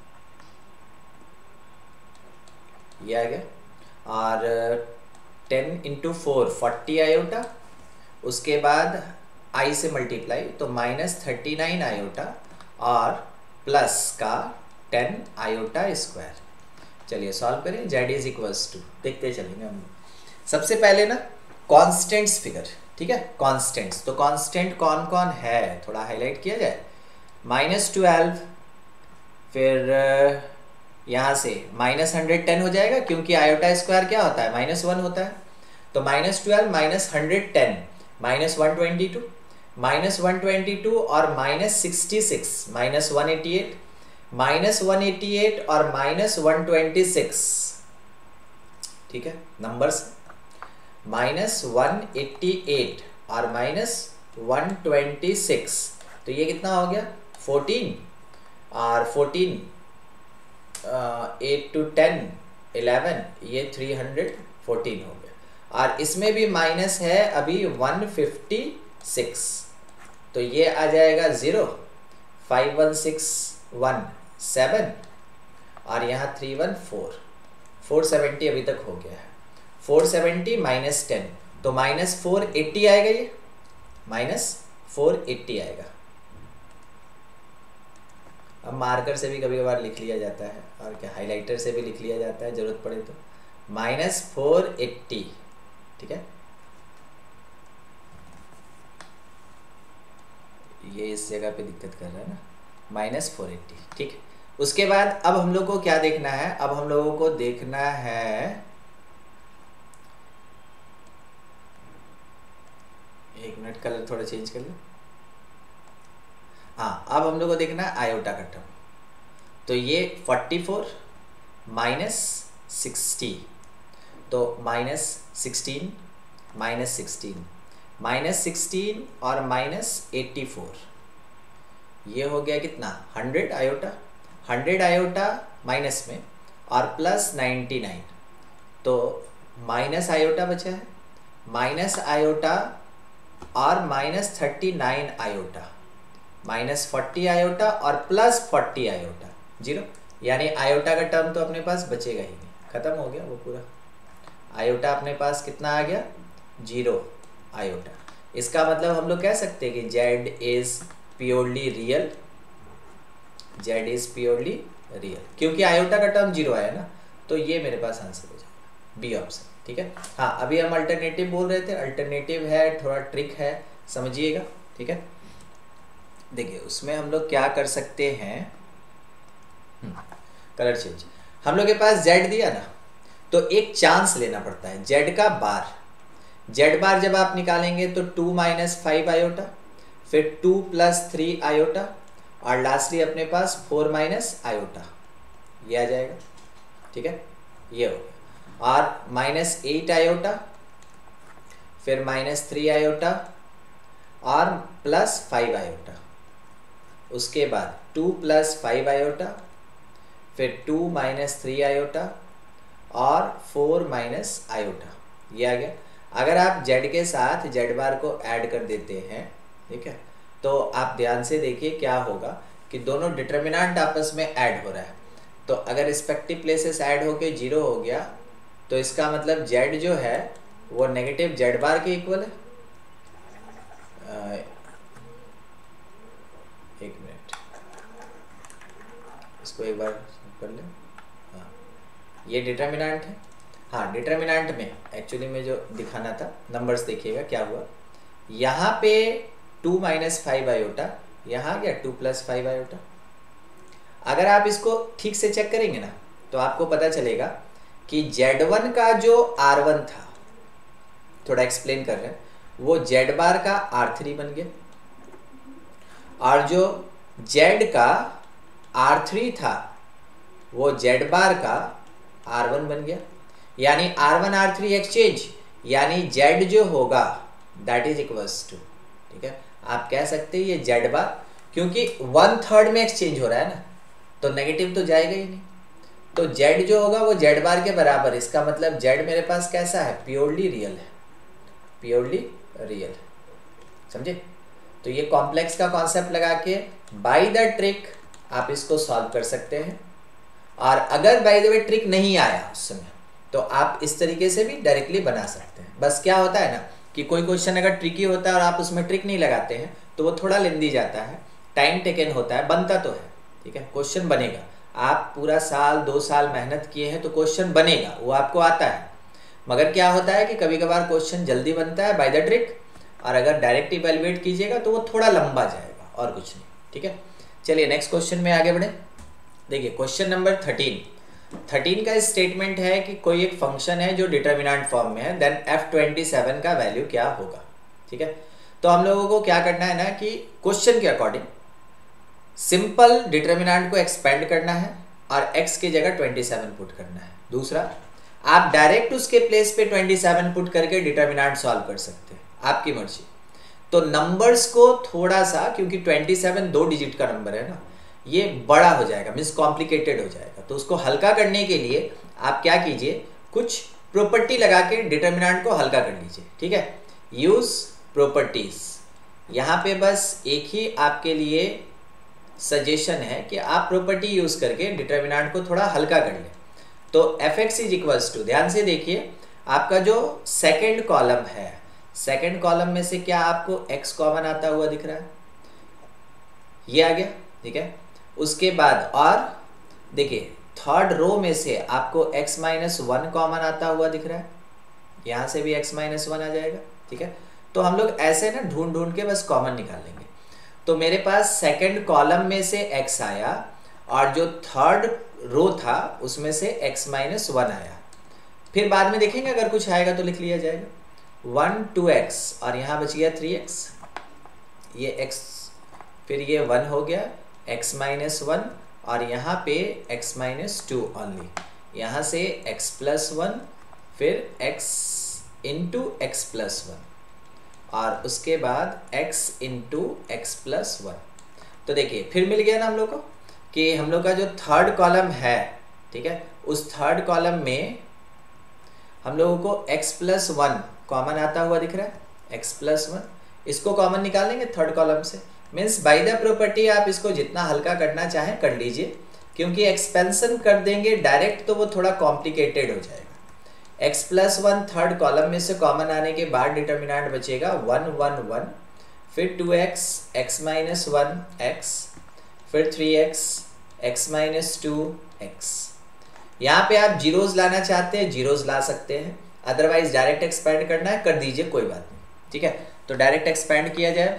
ये आ गया। और 10 × 4 40 आयोटा, उसके बाद आई से मल्टीप्लाई तो -39 आयोटा और प्लस का 10 आयोटा स्क्वायर। चलिए सॉल्व करें, z इज इक्वल्स टू, देखते चलेंगे हम। सबसे पहले ना कॉन्स्टेंट्स फिगर, ठीक है, कॉन्स्टेंट्स, तो कॉन्स्टेंट कौन कौन है थोड़ा हाईलाइट किया जाए। -12 फिर यहाँ से -110 हो जाएगा, क्योंकि आयोटा स्क्वायर क्या होता है, -1 होता है। तो -12 -110 -122 -122 और -66 -188 -188 और -126, ठीक है नंबर्स। -188 और -126, तो ये कितना हो गया 14, और 14 8 to 10 11, ये 314 हो गया। और इसमें भी माइनस है अभी 156, तो ये आ जाएगा 0, 51617 और यहाँ 314, 470 अभी तक हो गया है। 470 -10, तो -480 आएगा, ये -480 आएगा। अब मार्कर से भी कभी कभार लिख लिया जाता है, और क्या हाइलाइटर से भी लिख लिया जाता है जरूरत पड़े तो, -480, ठीक है। ये इस जगह पे दिक्कत कर रहा है ना, -480, ठीक है। उसके बाद अब हम लोग को क्या देखना है, अब हम लोगों को देखना है, एक मिनट कलर थोड़ा चेंज कर लो। हाँ, अब हम लोग को देखना है आयोटा का टर्म। तो ये 44 -60, तो -16 -16 और -84, ये हो गया कितना 100 आयोटा, 100 आयोटा माइनस में और प्लस 99, तो माइनस आयोटा बचा है, माइनस आयोटा और -39 आयोटा, -40 आयोटा और +40 आयोटा, 0, यानी आयोटा का टर्म तो अपने पास बचेगा ही नहीं, खत्म हो गया वो पूरा। आयोटा अपने पास कितना आ गया 0 आयोटा। इसका मतलब हम लोग कह सकते हैं कि Z is purely real, Z is purely real, क्योंकि आयोटा का टर्म 0 आया ना, तो ये मेरे पास आंसर हो जाएगा बी ऑप्शन, ठीक है। हाँ, अभी हम अल्टरनेटिव बोल रहे थे, अल्टरनेटिव है, थोड़ा ट्रिक है, समझिएगा, ठीक है। देखिए उसमें हम लोग क्या कर सकते हैं, कलर चेंज, हम लोग के पास Z दिया ना, तो एक चांस लेना पड़ता है, Z का बार, Z बार जब आप निकालेंगे तो 2 - 5 आयोटा, फिर 2 + 3 आयोटा, और लास्टली अपने पास 4 - आयोटा, ये आ जाएगा, ठीक है, ये हो गया। और -8 आयोटा, फिर -3 आयोटा और +5 आयोटा, उसके बाद 2 + 5 आयोटा, फिर 2 - 3 आयोटा और 4 - आयोटा, ये आ गया। अगर आप Z के साथ Z बार को ऐड कर देते हैं, ठीक है, तो आप ध्यान से देखिए क्या होगा कि दोनों डिटर्मिनेंट आपस में ऐड हो रहा है, तो अगर रिस्पेक्टिव प्लेसेस ऐड होके 0 हो गया, तो इसका मतलब Z जो है वो नेगेटिव Z बार के इक्वल है। एक मिनट, इसको एक बार कर ले। हाँ, ये डिटर्मिनेंट है, हाँ डिटर्मिनेंट में एक्चुअली में जो दिखाना था, नंबर्स देखिएगा क्या हुआ, यहाँ पे 2 - 5 आयोटा, यहाँ गया 2 + 5 आयोटा। अगर आप इसको ठीक से चेक करेंगे ना, तो आपको पता चलेगा कि Z1 का जो R1 था, थोड़ा एक्सप्लेन कर रहे हैं, वो Z बार का R3 बन गया, और जो Z का R3 था वो Z बार का R1 बन गया, यानी R1 R3 एक्सचेंज, यानी Z जो होगा दैट इज इक्वल्स टू, ठीक है, आप कह सकते हैं ये Z बार, क्योंकि 1/3 में एक्सचेंज हो रहा है ना, तो नेगेटिव तो जाएगा ही नहीं, तो Z जो होगा वो Z बार के बराबर, इसका मतलब Z मेरे पास कैसा है, प्योरली रियल है, प्योरली रियल, समझे। तो ये कॉम्प्लेक्स का कॉन्सेप्ट लगा के बाय द ट्रिक आप इसको सॉल्व कर सकते हैं, और अगर बाय द वे ट्रिक नहीं आया उस समय, तो आप इस तरीके से भी डायरेक्टली बना सकते हैं। बस क्या होता है ना कि कोई क्वेश्चन अगर ट्रिकी होता है और आप उसमें ट्रिक नहीं लगाते हैं, तो वो थोड़ा लेंदी जाता है, टाइम टेकन होता है, बनता तो है, ठीक है, क्वेश्चन बनेगा, आप पूरा साल 2 साल मेहनत किए हैं तो क्वेश्चन बनेगा, वो आपको आता है। मगर क्या होता है कि कभी कभार क्वेश्चन जल्दी बनता है बाय द ट्रिक, और अगर डायरेक्ट इवैल्यूएट कीजिएगा तो वो थोड़ा लंबा जाएगा, और कुछ नहीं, ठीक है। चलिए नेक्स्ट क्वेश्चन में आगे बढ़े। देखिए क्वेश्चन नंबर 13, 13 का स्टेटमेंट है कि कोई एक फंक्शन है जो डिटर्मिनेंट फॉर्म में है, देन f27 का वैल्यू क्या होगा। ठीक है, तो हम लोगों को क्या करना है ना कि क्वेश्चन के अकॉर्डिंग सिंपल डिटर्मिनेंट को एक्सपेंड करना है और x की जगह 27 पुट करना है। दूसरा, आप डायरेक्ट उसके प्लेस पे 27 पुट करके डिटर्मिनेंट सॉल्व कर सकते हैं, आपकी मर्जी। तो नंबर्स को थोड़ा सा, क्योंकि 27 2 डिजिट का नंबर है ना, ये बड़ा हो जाएगा, मीन्स कॉम्प्लिकेटेड हो जाएगा। तो उसको हल्का करने के लिए आप क्या कीजिए, कुछ प्रॉपर्टी लगा के डिटर्मिनेंट को हल्का कर लीजिए। ठीक है, यूज प्रॉपर्टीज। यहाँ पे बस एक ही आपके लिए सजेशन है कि आप प्रॉपर्टी यूज करके डिटर्मिनेंट को थोड़ा हल्का कर लें। तो fx इज इक्वल्स टू, ध्यान से देखिए, आपका जो सेकेंड कॉलम है, सेकेंड कॉलम में से क्या आपको x कॉमन आता हुआ दिख रहा है, ये आ गया। ठीक है, उसके बाद और देखिए थर्ड रो में से आपको x माइनस 1 कॉमन आता हुआ दिख रहा है, यहाँ से भी x माइनस 1 आ जाएगा। ठीक है, तो हम लोग ऐसे ना ढूंढ ढूंढ के बस कॉमन निकाल लेंगे। तो मेरे पास सेकंड कॉलम में से x आया और जो थर्ड रो था उसमें से x माइनस 1 आया। फिर बाद में देखेंगे अगर कुछ आएगा तो लिख लिया जाएगा। 1 2x और यहाँ बच गया 3x, ये x, फिर ये 1 हो गया x माइनस 1 और यहाँ पे x माइनस 2 ओनली, यहाँ से x प्लस 1, फिर x इंटू एक्स प्लस 1 और उसके बाद x इंटू एक्स प्लस 1। तो देखिए फिर मिल गया ना हम लोग को कि हम लोग का जो थर्ड कॉलम है, ठीक है, उस थर्ड कॉलम में हम लोगों को x प्लस 1 कॉमन आता हुआ दिख रहा है, x प्लस 1, इसको कॉमन निकालेंगे थर्ड कॉलम से। मीन्स बाय द प्रॉपर्टी आप इसको जितना हल्का करना चाहें कर लीजिए, क्योंकि एक्सपेंशन कर देंगे डायरेक्ट तो वो थोड़ा कॉम्प्लिकेटेड हो जाएगा। x प्लस 1 थर्ड कॉलम में से कॉमन आने के बाद डिटर्मिनेंट बचेगा 1 1 1, फिर 2x x माइनस 1 x, फिर 3x x माइनस 2 x। यहाँ पे आप जीरोज लाना चाहते हैं जीरोज ला सकते हैं, अदरवाइज डायरेक्ट एक्सपेंड करना है कर दीजिए, कोई बात नहीं। ठीक है, तो डायरेक्ट एक्सपेंड किया जाए,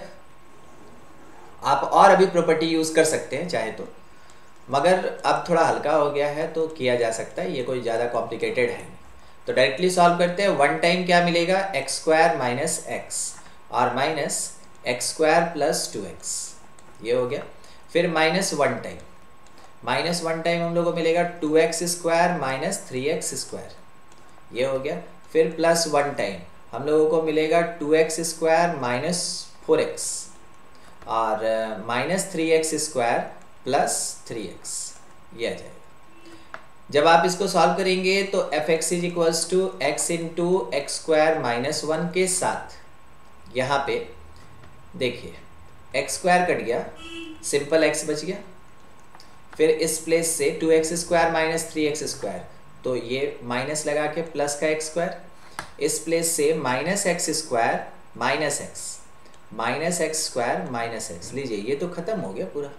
आप और अभी प्रॉपर्टी यूज कर सकते हैं चाहे तो, मगर अब थोड़ा हल्का हो गया है तो किया जा सकता है, ये कोई ज़्यादा कॉम्प्लिकेटेड है नहीं। तो डायरेक्टली सॉल्व करते हैं। 1 टाइम क्या मिलेगा, एक्स स्क्वायर माइनस एक्स और minus x square plus 2x, ये हो गया। फिर -1 टाइम, -1 टाइम हम लोग को मिलेगा 2x square minus 3x square, ये हो गया। फिर +1 टाइम हम लोगों को मिलेगा 2x स्क्वायर माइनस 4x और minus 3x square plus 3x, ये आ जाएगा। जब आप इसको सॉल्व करेंगे तो fx is equals to x into x square minus 1 के साथ यहाँ पे देखिए एक्स स्क्वायर कट गया, सिंपल x बच गया। फिर इस प्लेस से 2x square minus 3x square, तो ये माइनस लगा के प्लस का एक्स स्क्वायर, इस प्लेस से minus x square minus x, minus x square minus x, लीजिए ये तो खत्म हो गया पूरा।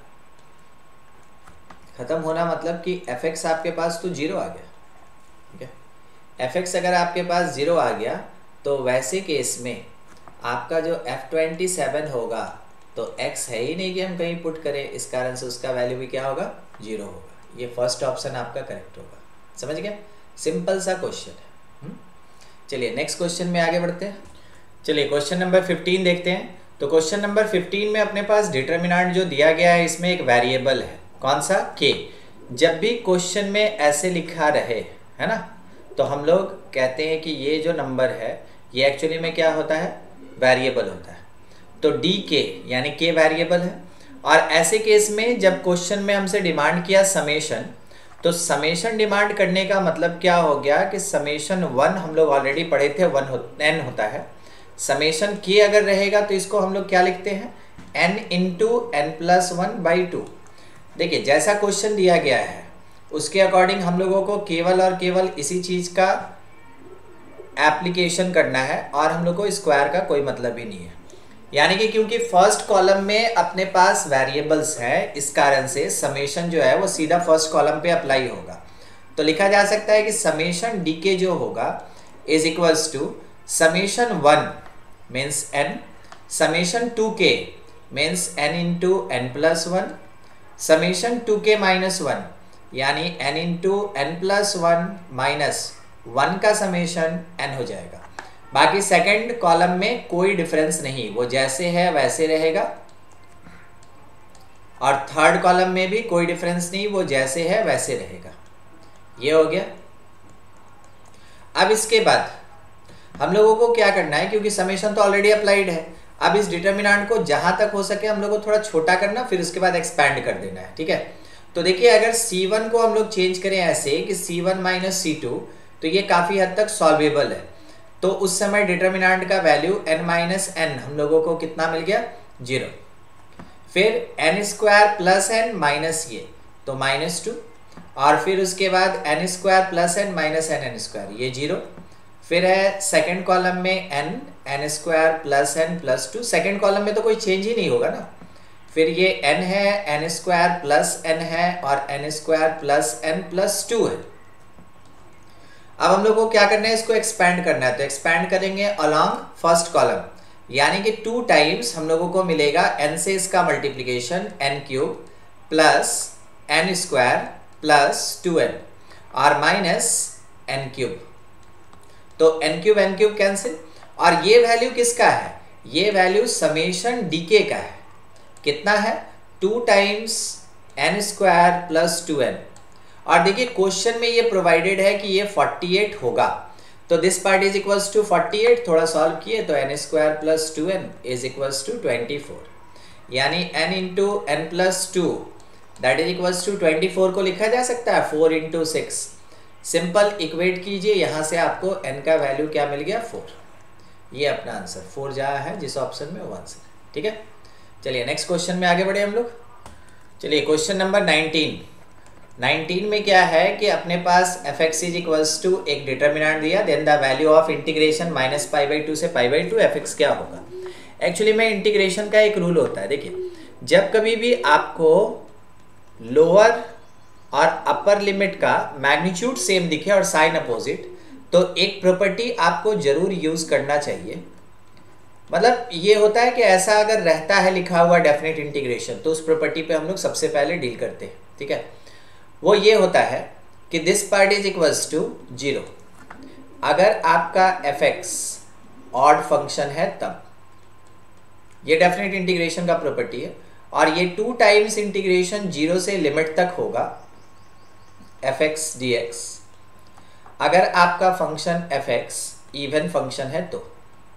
खत्म होना मतलब कि fx आपके पास तो 0 आ गया। ठीक है, fx अगर आपके पास 0 आ गया तो वैसे केस में आपका जो f27 होगा तो x है ही नहीं कि हम कहीं पुट करें, इस कारण से उसका वैल्यू भी क्या होगा, 0 होगा। ये फर्स्ट ऑप्शन आपका करेक्ट होगा। समझ गए, सिंपल सा क्वेश्चन है। चलिए नेक्स्ट क्वेश्चन में आगे बढ़ते हैं। चलिए क्वेश्चन नंबर 15 देखते हैं। तो क्वेश्चन नंबर 15 में अपने पास डिटर्मिनेंट जो दिया गया है इसमें एक वेरिएबल है, कौन सा, k। जब भी क्वेश्चन में ऐसे लिखा रहे है ना, तो हम लोग कहते हैं कि ये जो नंबर है ये एक्चुअली में क्या होता है, वेरिएबल होता है। तो dk यानी k वेरिएबल है। और ऐसे केस में जब क्वेश्चन में हमसे डिमांड किया समेशन, तो समेशन डिमांड करने का मतलब क्या हो गया कि समेशन 1 हम लोग ऑलरेडी पढ़े थे, n होता है। समेशन k अगर रहेगा तो इसको हम लोग क्या लिखते हैं, n इंटू n प्लस 1/2। देखिए जैसा क्वेश्चन दिया गया है उसके अकॉर्डिंग हम लोगों को केवल और केवल इसी चीज़ का एप्लीकेशन करना है और हम लोग को स्क्वायर का कोई मतलब ही नहीं है। यानी कि क्योंकि फर्स्ट कॉलम में अपने पास वेरिएबल्स है, इस कारण से समेशन जो है वो सीधा फर्स्ट कॉलम पे अप्लाई होगा। तो लिखा जा सकता है कि समेशन डी जो होगा is equals to summation 1 means n, समेशन 2k मीन्स n into n plus 1, summation 2k minus 1 यानी n into n plus one minus 1 का समेशन n हो जाएगा। बाकी सेकंड कॉलम में कोई डिफरेंस नहीं, वो जैसे है वैसे रहेगा, और थर्ड कॉलम में भी कोई डिफरेंस नहीं, वो जैसे है वैसे रहेगा। ये हो गया। अब इसके बाद हम लोगों को क्या करना है, क्योंकि समेशन तो ऑलरेडी अप्लाइड है, अब इस डिटर्मिनेंट को जहां तक हो सके हम लोग को थोड़ा छोटा करना, फिर उसके बाद एक्सपैंड कर देना है। ठीक है, तो देखिए अगर C1 को हम लोग चेंज करें ऐसे कि C1 माइनस C2, तो ये काफ़ी हद तक सॉल्वेबल है। तो उस समय डिटर्मिनेंट का वैल्यू n माइनस एन हम लोगों को कितना मिल गया, 0। फिर n square plus n minus ये तो -2, और फिर उसके बाद n square plus n minus n square ये 0। फिर है सेकंड कॉलम में n square plus n plus 2, second column में तो कोई चेंज ही नहीं होगा ना। फिर ये n है, n स्क्वायर प्लस n है, और n square plus n plus 2 है। अब हम लोग को क्या करना है, इसको एक्सपैंड करना है, तो एक्सपैंड करेंगे अलोंग फर्स्ट कॉलम, यानी कि 2 टाइम्स हम लोगों को मिलेगा n से इसका multiplication n cube plus n square plus 2n और माइनस n क्यूब। तो n क्यूब कैंसिल, और ये वैल्यू किसका है, ये वैल्यू समेशन डीके का है। कितना है, 2 times n square plus 2n, और देखिए क्वेश्चन में ये प्रोवाइडेड है कि ये 48 होगा, तो this part is equals to 48। थोड़ा सॉल्व किए तो n square plus 2n is equals to 24, यानी n into n plus 2 that is equals to 24 को लिखा जा सकता है 4 इंटू 6। सिंपल इक्वेट कीजिए, यहाँ से आपको n का वैल्यू क्या मिल गया, 4। ये अपना आंसर 4 जहाँ है जिस ऑप्शन में वो आंसर। ठीक है, चलिए नेक्स्ट क्वेश्चन में आगे बढ़े हम लोग। चलिए क्वेश्चन नंबर 19 में क्या है कि अपने पास f x is equals to एक डिटर्मिनेंट दिया, then the value of integration -π/2 से π/2 एफ एक्स क्या होगा। एक्चुअली में इंटीग्रेशन का एक रूल होता है, देखिए जब कभी भी आपको लोअर और अपर लिमिट का मैग्नीट्यूड सेम दिखे और साइन अपोजिट, तो एक प्रॉपर्टी आपको जरूर यूज करना चाहिए। मतलब ये होता है कि ऐसा अगर रहता है लिखा हुआ डेफिनेट इंटीग्रेशन, तो उस प्रॉपर्टी पे हम लोग सबसे पहले डील करते हैं। ठीक है, वो ये होता है कि this part is equals to 0 अगर आपका एफ एक्स ऑड फंक्शन है तब। ये डेफिनेट इंटीग्रेशन का प्रॉपर्टी है, और ये 2 टाइम्स इंटीग्रेशन 0 से लिमिट तक होगा एफ एक्स डी एक्स। अगर आपका function f x even function है तो।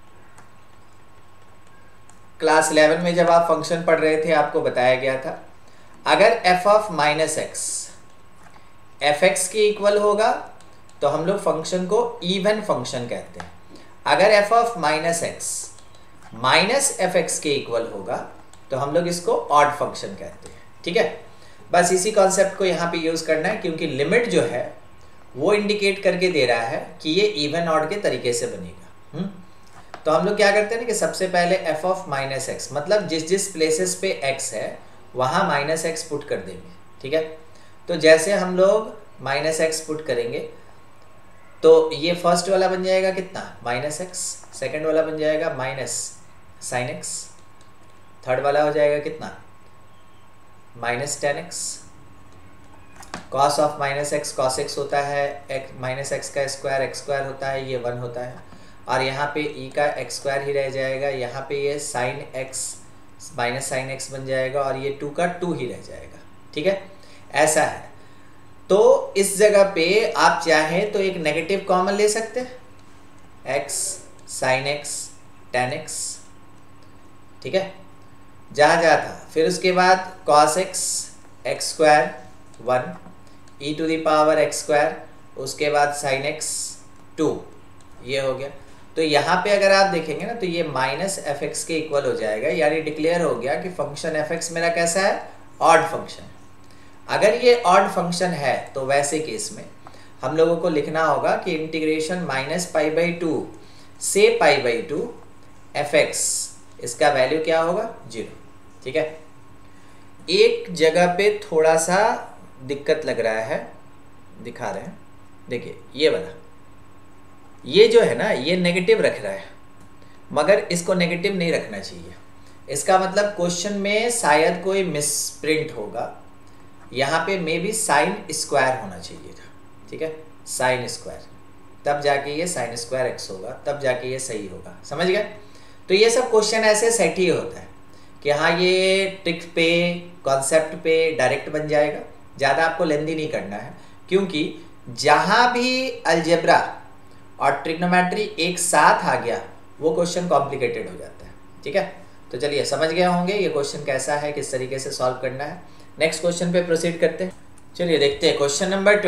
क्लास 11 में जब आप फंक्शन पढ़ रहे थे आपको बताया गया था, अगर f of minus x f x के इक्वल होगा तो हम लोग फंक्शन को इवन फंक्शन कहते हैं। अगर f of minus x minus f x के इक्वल होगा तो हम लोग इसको ऑड फंक्शन कहते हैं। ठीक है, बस इसी कॉन्सेप्ट को यहाँ पे यूज करना है, क्योंकि लिमिट जो है वो इंडिकेट करके दे रहा है कि ये इवन ऑड के तरीके से बनेगा। तो हम लोग क्या करते हैं कि सबसे पहले f ऑफ माइनस एक्स, मतलब जिस जिस प्लेसेस पे x है वहाँ माइनस एक्स पुट कर देंगे। ठीक है, तो जैसे हम लोग माइनस एक्स पुट करेंगे तो ये फर्स्ट वाला बन जाएगा कितना, माइनस एक्स, सेकेंड वाला बन जाएगा माइनस साइन एक्स, थर्ड वाला हो जाएगा कितना, minus tan x. Cos of minus x cos x होता है, माइनस एक्स का स्क्वायर एक्स स्क्वायर होता है, ये 1 होता है, और यहाँ पे e का एक्स स्क्वायर ही रह जाएगा, यहाँ पे ये sine x minus sine x बन जाएगा, और ये 2 का 2 ही रह जाएगा। ठीक है, ऐसा है। तो इस जगह पे आप चाहें तो एक नेगेटिव कॉमन ले सकते हैं, x sine x tan x. ठीक है, जहाँ जहाँ था। फिर उसके बाद cos x x square 1 e to the power x square, उसके बाद साइन एक्स 2, ये हो गया। तो यहाँ पे अगर आप देखेंगे ना तो ये माइनस एफ एक्स के इक्वल हो जाएगा, यानी डिक्लेयर हो गया कि फंक्शन एफ एक्स मेरा कैसा है, ऑड फंक्शन। अगर ये ऑड फंक्शन है तो वैसे केस में हम लोगों को लिखना होगा कि इंटीग्रेशन -π/2 से π/2 एफ एक्स, इसका वैल्यू क्या होगा, 0। ठीक है, एक जगह पे थोड़ा सा दिक्कत लग रहा है, दिखा रहे हैं, देखिए ये वाला, ये जो है ना ये नेगेटिव रख रहा है, मगर इसको नेगेटिव नहीं रखना चाहिए। इसका मतलब क्वेश्चन में शायद कोई मिसप्रिंट होगा, यहाँ पे मे बी साइन स्क्वायर होना चाहिए था, ठीक है, साइन स्क्वायर, तब जाके ये साइन स्क्वायर एक्स होगा, तब जाके ये सही होगा। समझ गए? तो ये सब क्वेश्चन ऐसे सेट ही होता है कि हाँ ये ट्रिक पे, कॉन्सेप्ट पे डायरेक्ट बन जाएगा, ज़्यादा आपको लेंदी नहीं करना है, क्योंकि जहाँ भी अलजेब्रा और ट्रिग्नोमेट्री एक साथ आ गया वो क्वेश्चन कॉम्प्लिकेटेड हो जाता है। ठीक है, तो चलिए समझ गए होंगे ये क्वेश्चन कैसा है, किस तरीके से सॉल्व करना है। नेक्स्ट क्वेश्चन पे प्रोसीड करते हैं। चलिए देखते हैं क्वेश्चन नंबर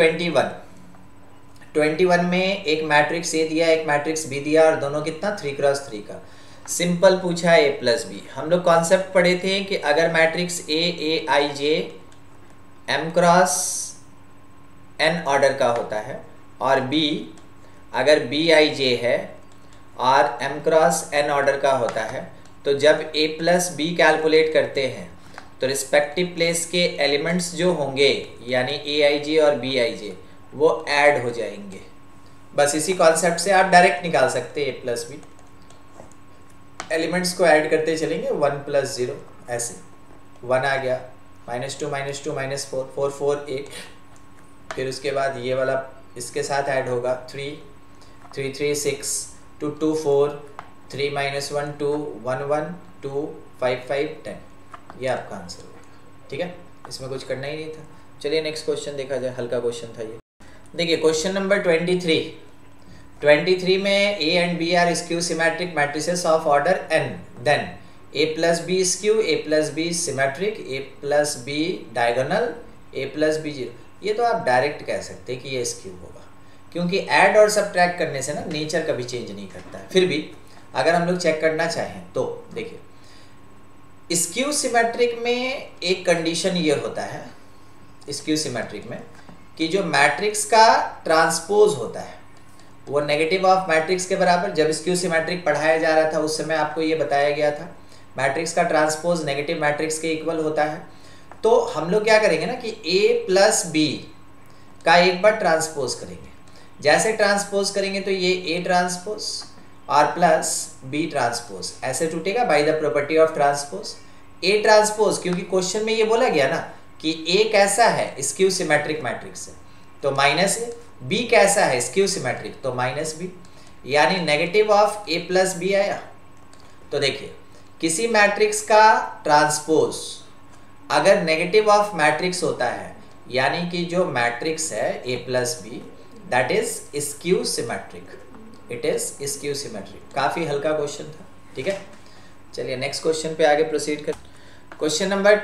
21 में एक मैट्रिक्स ए दिया, एक मैट्रिक्स बी दिया और दोनों कितना 3x3 का। सिंपल पूछा है a प्लस बी। हम लोग कॉन्सेप्ट पढ़े थे कि अगर matrix A I J m cross n order का होता है और b अगर b आई जे है और m क्रॉस n ऑर्डर का होता है, तो जब a प्लस बी कैलकुलेट करते हैं तो रिस्पेक्टिव प्लेस के एलिमेंट्स जो होंगे यानी ए आई जे और बी आई जे वो ऐड हो जाएंगे। बस इसी कॉन्सेप्ट से आप डायरेक्ट निकाल सकते हैं a प्लस बी। एलिमेंट्स को ऐड करते चलेंगे 1 + 0, ऐसे 1 आ गया, -2 -2 -4 4 4 8, फिर उसके बाद ये वाला इसके साथ ऐड होगा 3 3 3 6 2 2 4 3 -1 2 1 1 2 5 5 10। ये आपका आंसर होगा। ठीक है, इसमें कुछ करना ही नहीं था। चलिए नेक्स्ट क्वेश्चन देखा जाए, हल्का क्वेश्चन था ये। देखिए क्वेश्चन नंबर 23 में A and B are skew symmetric matrices of order n. Then A plus B is skew, A plus B is symmetric, A plus B diagonal, A plus B 0। ये तो आप डायरेक्ट कह सकते हैं कि ये स्क्यू होगा, क्योंकि ऐड और सब्ट्रैक्ट करने से ना नेचर कभी चेंज नहीं करता है। फिर भी अगर हम लोग चेक करना चाहें तो देखिए स्क्यू सिमेट्रिक में एक कंडीशन ये होता है, स्क्यू सिमेट्रिक में, कि जो मैट्रिक्स का ट्रांसपोज होता है वो नेगेटिव ऑफ मैट्रिक्स के बराबर। जब स्क्यू सिमेट्रिक पढ़ाया जा रहा था उस समय आपको ये बताया गया था मैट्रिक्स का ट्रांसपोज नेगेटिव मैट्रिक्स के इक्वल होता है। तो हम लोग क्या करेंगे ना कि A प्लस बी का एक बार ट्रांसपोज करेंगे। जैसे ट्रांसपोज करेंगे तो ये A ट्रांसपोज और प्लस B ट्रांसपोज ऐसे टूटेगा by the property of transpose. A transpose, क्योंकि क्वेश्चन में ये बोला गया ना कि A कैसा है स्क्यू सिमेट्रिक मैट्रिक्स है तो -A, B कैसा है स्क्यू सिमेट्रिक तो -B, यानी negative of A plus B आया। तो देखिए किसी मैट्रिक्स का ट्रांसपोज अगर नेगेटिव ऑफ मैट्रिक्स होता है यानी कि जो मैट्रिक्स है A plus B that is skew symmetric, it is skew symmetric. काफी हल्का क्वेश्चन था। ठीक है, चलिए नेक्स्ट क्वेश्चन पे आगे प्रोसीड कर। क्वेश्चन नंबर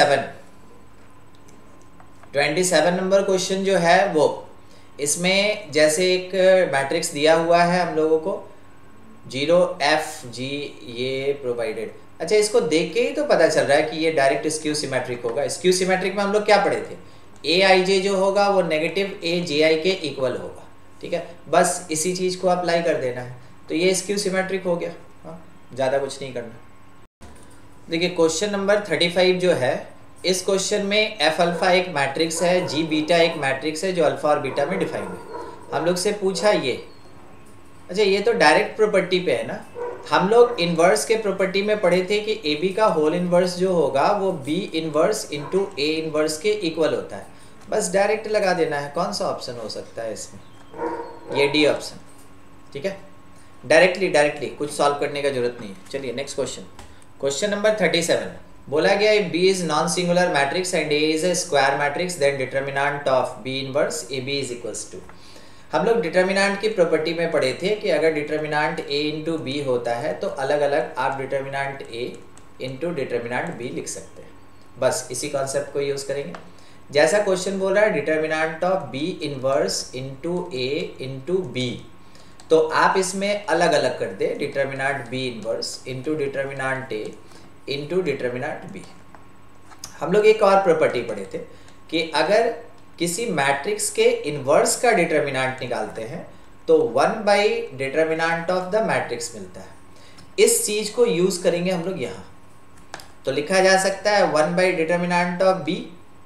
27 नंबर क्वेश्चन जो है वो, इसमें जैसे एक मैट्रिक्स दिया हुआ है हम लोगों को 0 F G ये प्रोवाइडेड। अच्छा, इसको देख के ही तो पता चल रहा है कि ये डायरेक्ट स्क्यू सिमेट्रिक होगा। स्क्यू सिमेट्रिक में हम लोग क्या पढ़े थे, ए आई जे जो होगा वो नेगेटिव ए जे आई के इक्वल होगा। ठीक है, बस इसी चीज़ को अप्लाई कर देना है तो ये स्क्यू सिमेट्रिक हो गया। हाँ, ज़्यादा कुछ नहीं करना। देखिए क्वेश्चन नंबर 35 जो है, इस क्वेश्चन में एफ अल्फा एक मैट्रिक्स है, जी बीटा एक मैट्रिक्स है जो अल्फा और बीटा में डिफाइंड है। हम लोग से पूछा ये, अच्छा ये तो डायरेक्ट प्रॉपर्टी पे है ना। हम लोग इन्वर्स के प्रॉपर्टी में पढ़े थे कि ए बी का होल इन्वर्स जो होगा वो B inverse into A inverse के इक्वल होता है। बस डायरेक्ट लगा देना है। कौन सा ऑप्शन हो सकता है इसमें, ये डी ऑप्शन। ठीक है, डायरेक्टली कुछ सॉल्व करने का जरूरत नहीं है। चलिए नेक्स्ट क्वेश्चन, क्वेश्चन नंबर 37 बोला गया है B is non singular matrix and A is a square matrix, then determinant of B inverse AB is equals to। हम लोग डिटर्मिनेंट की प्रॉपर्टी में पढ़े थे कि अगर डिटर्मिनेंट A इंटू बी होता है तो अलग अलग आप determinant A into determinant B लिख सकते हैं। बस इसी कॉन्सेप्ट को यूज़ करेंगे। जैसा क्वेश्चन बोल रहा है determinant of B inverse into A into B, तो आप इसमें अलग अलग कर दे, determinant B inverse into determinant A into determinant B. हम लोग एक और प्रॉपर्टी पढ़े थे कि अगर किसी मैट्रिक्स के इन्वर्स का डिटर्मिनेंट निकालते हैं तो 1 by determinant of the matrix मिलता है। इस चीज को यूज करेंगे हम लोग यहाँ। तो लिखा जा सकता है 1 by determinant of B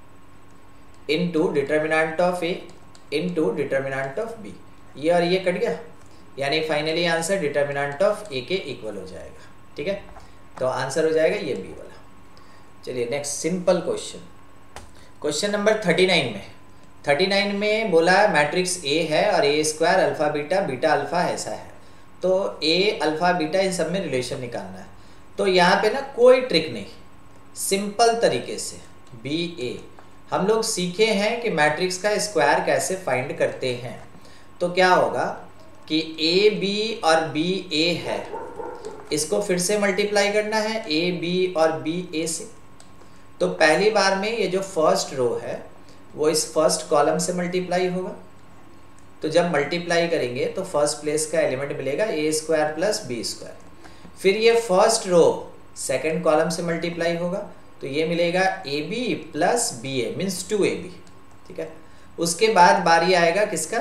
into determinant of A into determinant of B. ये और ये कट गया, यानी finally answer determinant of A के इक्वल हो जाएगा। ठीक है, तो आंसर हो जाएगा ये बी वाला। चलिए next simple question, question number 39 में बोला मैट्रिक्स ए है और A square alpha beta alpha ऐसा है, तो ए अल्फा बीटा इन सब में रिलेशन निकालना है। तो यहाँ पे ना कोई ट्रिक नहीं, सिंपल तरीके से बी ए हम लोग सीखे हैं कि मैट्रिक्स का स्क्वायर कैसे फाइंड करते हैं। तो क्या होगा कि ए बी और बी ए है, इसको फिर से मल्टीप्लाई करना है ए बी और बी ए से। तो पहली बार में ये जो फर्स्ट रो है वो इस फर्स्ट कॉलम से मल्टीप्लाई होगा। तो जब मल्टीप्लाई करेंगे तो फर्स्ट प्लेस का एलिमेंट मिलेगा A square plus B square. फिर ये फर्स्ट रो सेकंड कॉलम से मल्टीप्लाई होगा, तो ये मिलेगा A B plus B A means 2ab। ठीक है, उसके बाद बारी आएगा किसका,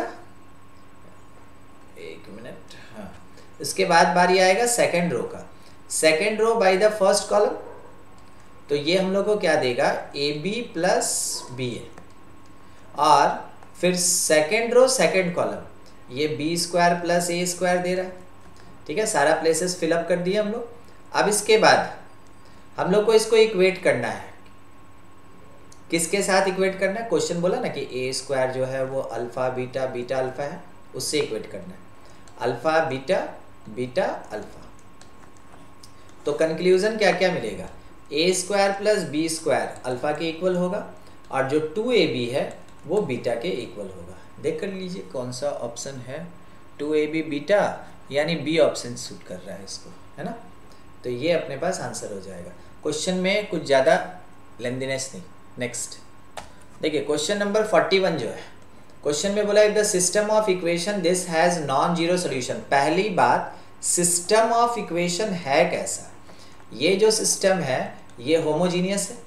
एक मिनट, हाँ, इसके बाद बारी आएगा सेकंड रो का। Second row by the first column, तो ये हम लोग को क्या देगा A B plus B A. और फिर सेकंड रो सेकंड कॉलम ये B square plus A square दे रहा है। ठीक है, सारा प्लेसेस फिलअप कर दिए हम लोग। अब इसके बाद हम लोग को इसको इक्वेट करना है, किसके साथ इक्वेट करना है, क्वेश्चन बोला ना कि ए स्क्वायर जो है वो अल्फा बीटा बीटा अल्फा है, उससे इक्वेट करना है अल्फा बीटा बीटा अल्फा। तो कंक्लूजन क्या क्या मिलेगा, A square plus B square alpha के इक्वल होगा और जो 2ab है वो बीटा के इक्वल होगा। देख कर लीजिए कौन सा ऑप्शन है, 2ab बीटा, यानी बी ऑप्शन सूट कर रहा है इसको, है ना। तो ये अपने पास आंसर हो जाएगा। क्वेश्चन में कुछ ज़्यादा लेंथीनेस नहीं। नेक्स्ट देखिए क्वेश्चन नंबर 41 जो है, क्वेश्चन में बोला if the system of equation this has non zero solution. पहली बात, सिस्टम ऑफ इक्वेशन है कैसा, ये जो सिस्टम है ये होमोजीनियस है,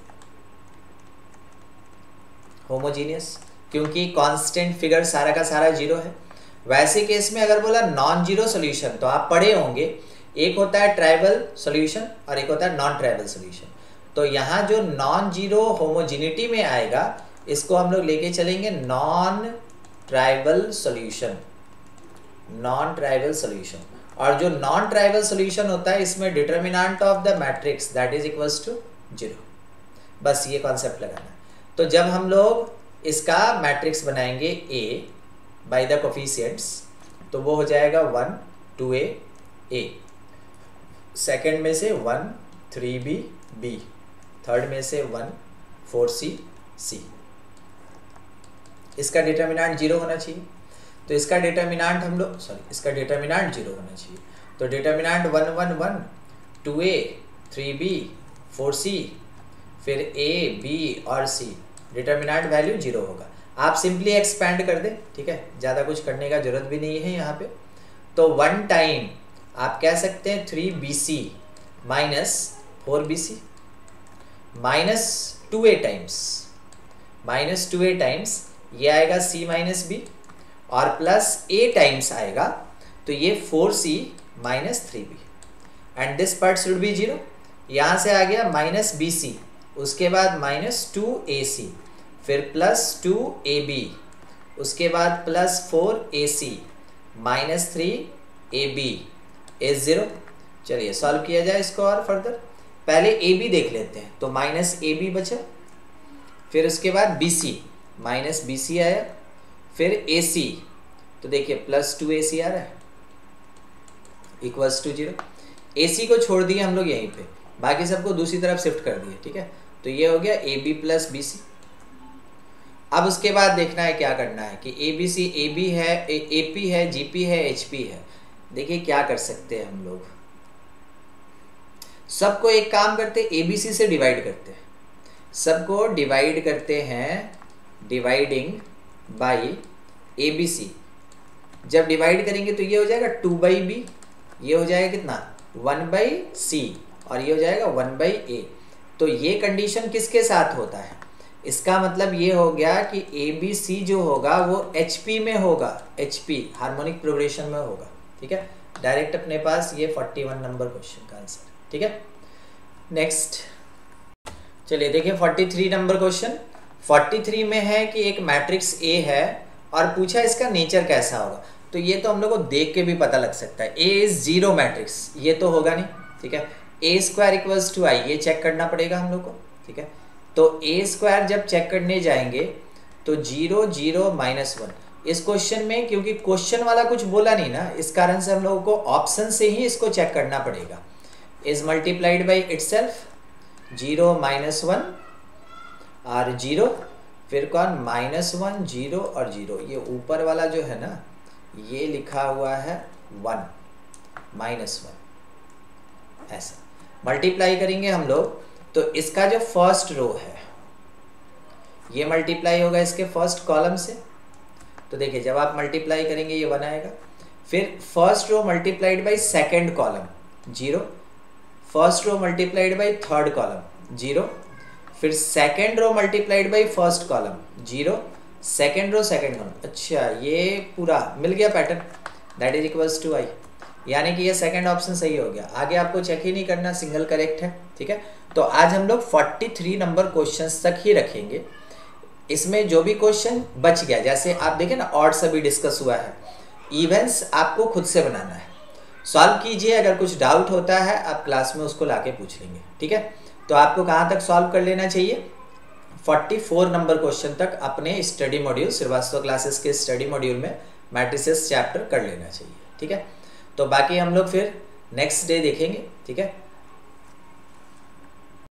होमोजीनियस क्योंकि कांस्टेंट फिगर सारा का सारा जीरो है। वैसे केस में अगर बोला नॉन जीरो सोल्यूशन, तो आप पढ़े होंगे एक होता है ट्राइबल सोल्यूशन और एक होता है नॉन ट्राइबल सोल्यूशन। तो यहाँ जो नॉन जीरो होमोजिनिटी में आएगा इसको हम लोग लेके चलेंगे non tribal solution, non tribal solution. और जो नॉन ट्राइबल सोल्यूशन होता है इसमें determinant of the matrix that is equals to 0। बस ये कॉन्सेप्ट लगाना है। तो जब हम लोग इसका मैट्रिक्स बनाएंगे A बाय द कोफिशिएंट्स, तो वो हो जाएगा 1 2a A, सेकंड में से 1 3b B, थर्ड में से 1 4c C। इसका डिटर्मिनेंट 0 होना चाहिए, तो इसका डिटर्मिनेंट हम लोग इसका डिटर्मिनेंट 0 होना चाहिए। तो डिटर्मिनेंट 1 1 1 2a 3b 4c, फिर a b और c, डिटर्मिनेंट वैल्यू 0 होगा। आप सिंपली एक्सपैंड कर दें, ठीक है, ज़्यादा कुछ करने का जरूरत भी नहीं है यहाँ पे। तो 1 टाइम आप कह सकते हैं 3bc minus 4bc minus 2a times ये आएगा c माइनस b और प्लस a टाइम्स आएगा, तो ये 4c minus 3b and this part should be 0। यहाँ से आ गया माइनस bc, उसके बाद माइनस 2ac, फिर प्लस 2ab, उसके बाद plus 4ac minus 3ab is 0। चलिए सॉल्व किया जाए इसको और फर्दर। पहले ab देख लेते हैं, तो माइनस ab बचा, फिर उसके बाद bc माइनस bc आया, फिर ac, तो देखिए प्लस 2ac आ रहा है इक्वल्स टू 0। ac को छोड़ दिए हम लोग यहीं पे, बाकी सबको दूसरी तरफ शिफ्ट कर दिए, ठीक है। तो ये हो गया ab प्लस bc। अब उसके बाद देखना है क्या करना है कि abc ab है, ap है, gp है, hp है। देखिए क्या कर सकते हैं हम लोग, सबको एक काम करते हैं abc से डिवाइड करते हैं, सबको डिवाइड करते हैं डिवाइडिंग बाई abc। जब डिवाइड करेंगे तो ये हो जाएगा 2/b, ये हो जाएगा कितना 1/c और ये हो जाएगा 1/a। तो ये कंडीशन किसके साथ होता है, इसका मतलब ये हो गया कि abc जो होगा वो hp में होगा, hp हार्मोनिक प्रोग्रेशन में होगा, ठीक है। डायरेक्ट अपने पास ये 41 नंबर क्वेश्चन का आंसर, ठीक है। नेक्स्ट चलिए देखिए 43 नंबर क्वेश्चन। 43 में है कि एक मैट्रिक्स A है और पूछा इसका नेचर कैसा होगा। तो ये तो हम लोग को देख के भी पता लग सकता है, A इज 0 मैट्रिक्स, ये तो होगा नहीं, ठीक है। A square equals to I, ये चेक करना पड़ेगा हम लोग को, ठीक है। तो ए स्क्वायर जब चेक करने जाएंगे तो 0 0 -1। इस क्वेश्चन में क्योंकि क्वेश्चन वाला कुछ बोला नहीं ना, इस कारण से हम लोगों को ऑप्शन से ही इसको चेक करना पड़ेगा। इज मल्टीप्लाइड बाई इटसेल्फ 0 -1 और 0, फिर कौन -1 0 और 0, ये ऊपर वाला जो है ना ये लिखा हुआ है 1 -1, ऐसा मल्टीप्लाई करेंगे हम लोग। तो इसका जो फर्स्ट रो है ये मल्टीप्लाई होगा इसके फर्स्ट कॉलम से। तो देखिए जब आप मल्टीप्लाई करेंगे ये 1 आएगा। फिर first row multiplied by second column 0, first row multiplied by third column 0, फिर second row multiplied by first column 0, second row second column. अच्छा ये पूरा मिल गया pattern, that is equals to I, यानी कि ये सेकंड ऑप्शन सही हो गया। आगे आपको चेक ही नहीं करना, सिंगल करेक्ट है। ठीक है, तो आज हम लोग 43 नंबर क्वेश्चंस तक ही रखेंगे। इसमें जो भी क्वेश्चन बच गया, जैसे आप देखें ना ऑड्स अभी डिस्कस हुआ है, इवेंट्स आपको खुद से बनाना है, सॉल्व कीजिए। अगर कुछ डाउट होता है आप क्लास में उसको लाके पूछ लेंगे। ठीक है, तो आपको कहाँ तक सॉल्व कर लेना चाहिए, 44 नंबर क्वेश्चन तक अपने स्टडी मॉड्यूल श्रीवास्तव क्लासेस के स्टडी मॉड्यूल में मैट्रिसेस चैप्टर कर लेना चाहिए। ठीक है, तो बाकी हम लोग फिर नेक्स्ट डे देखेंगे। ठीक है।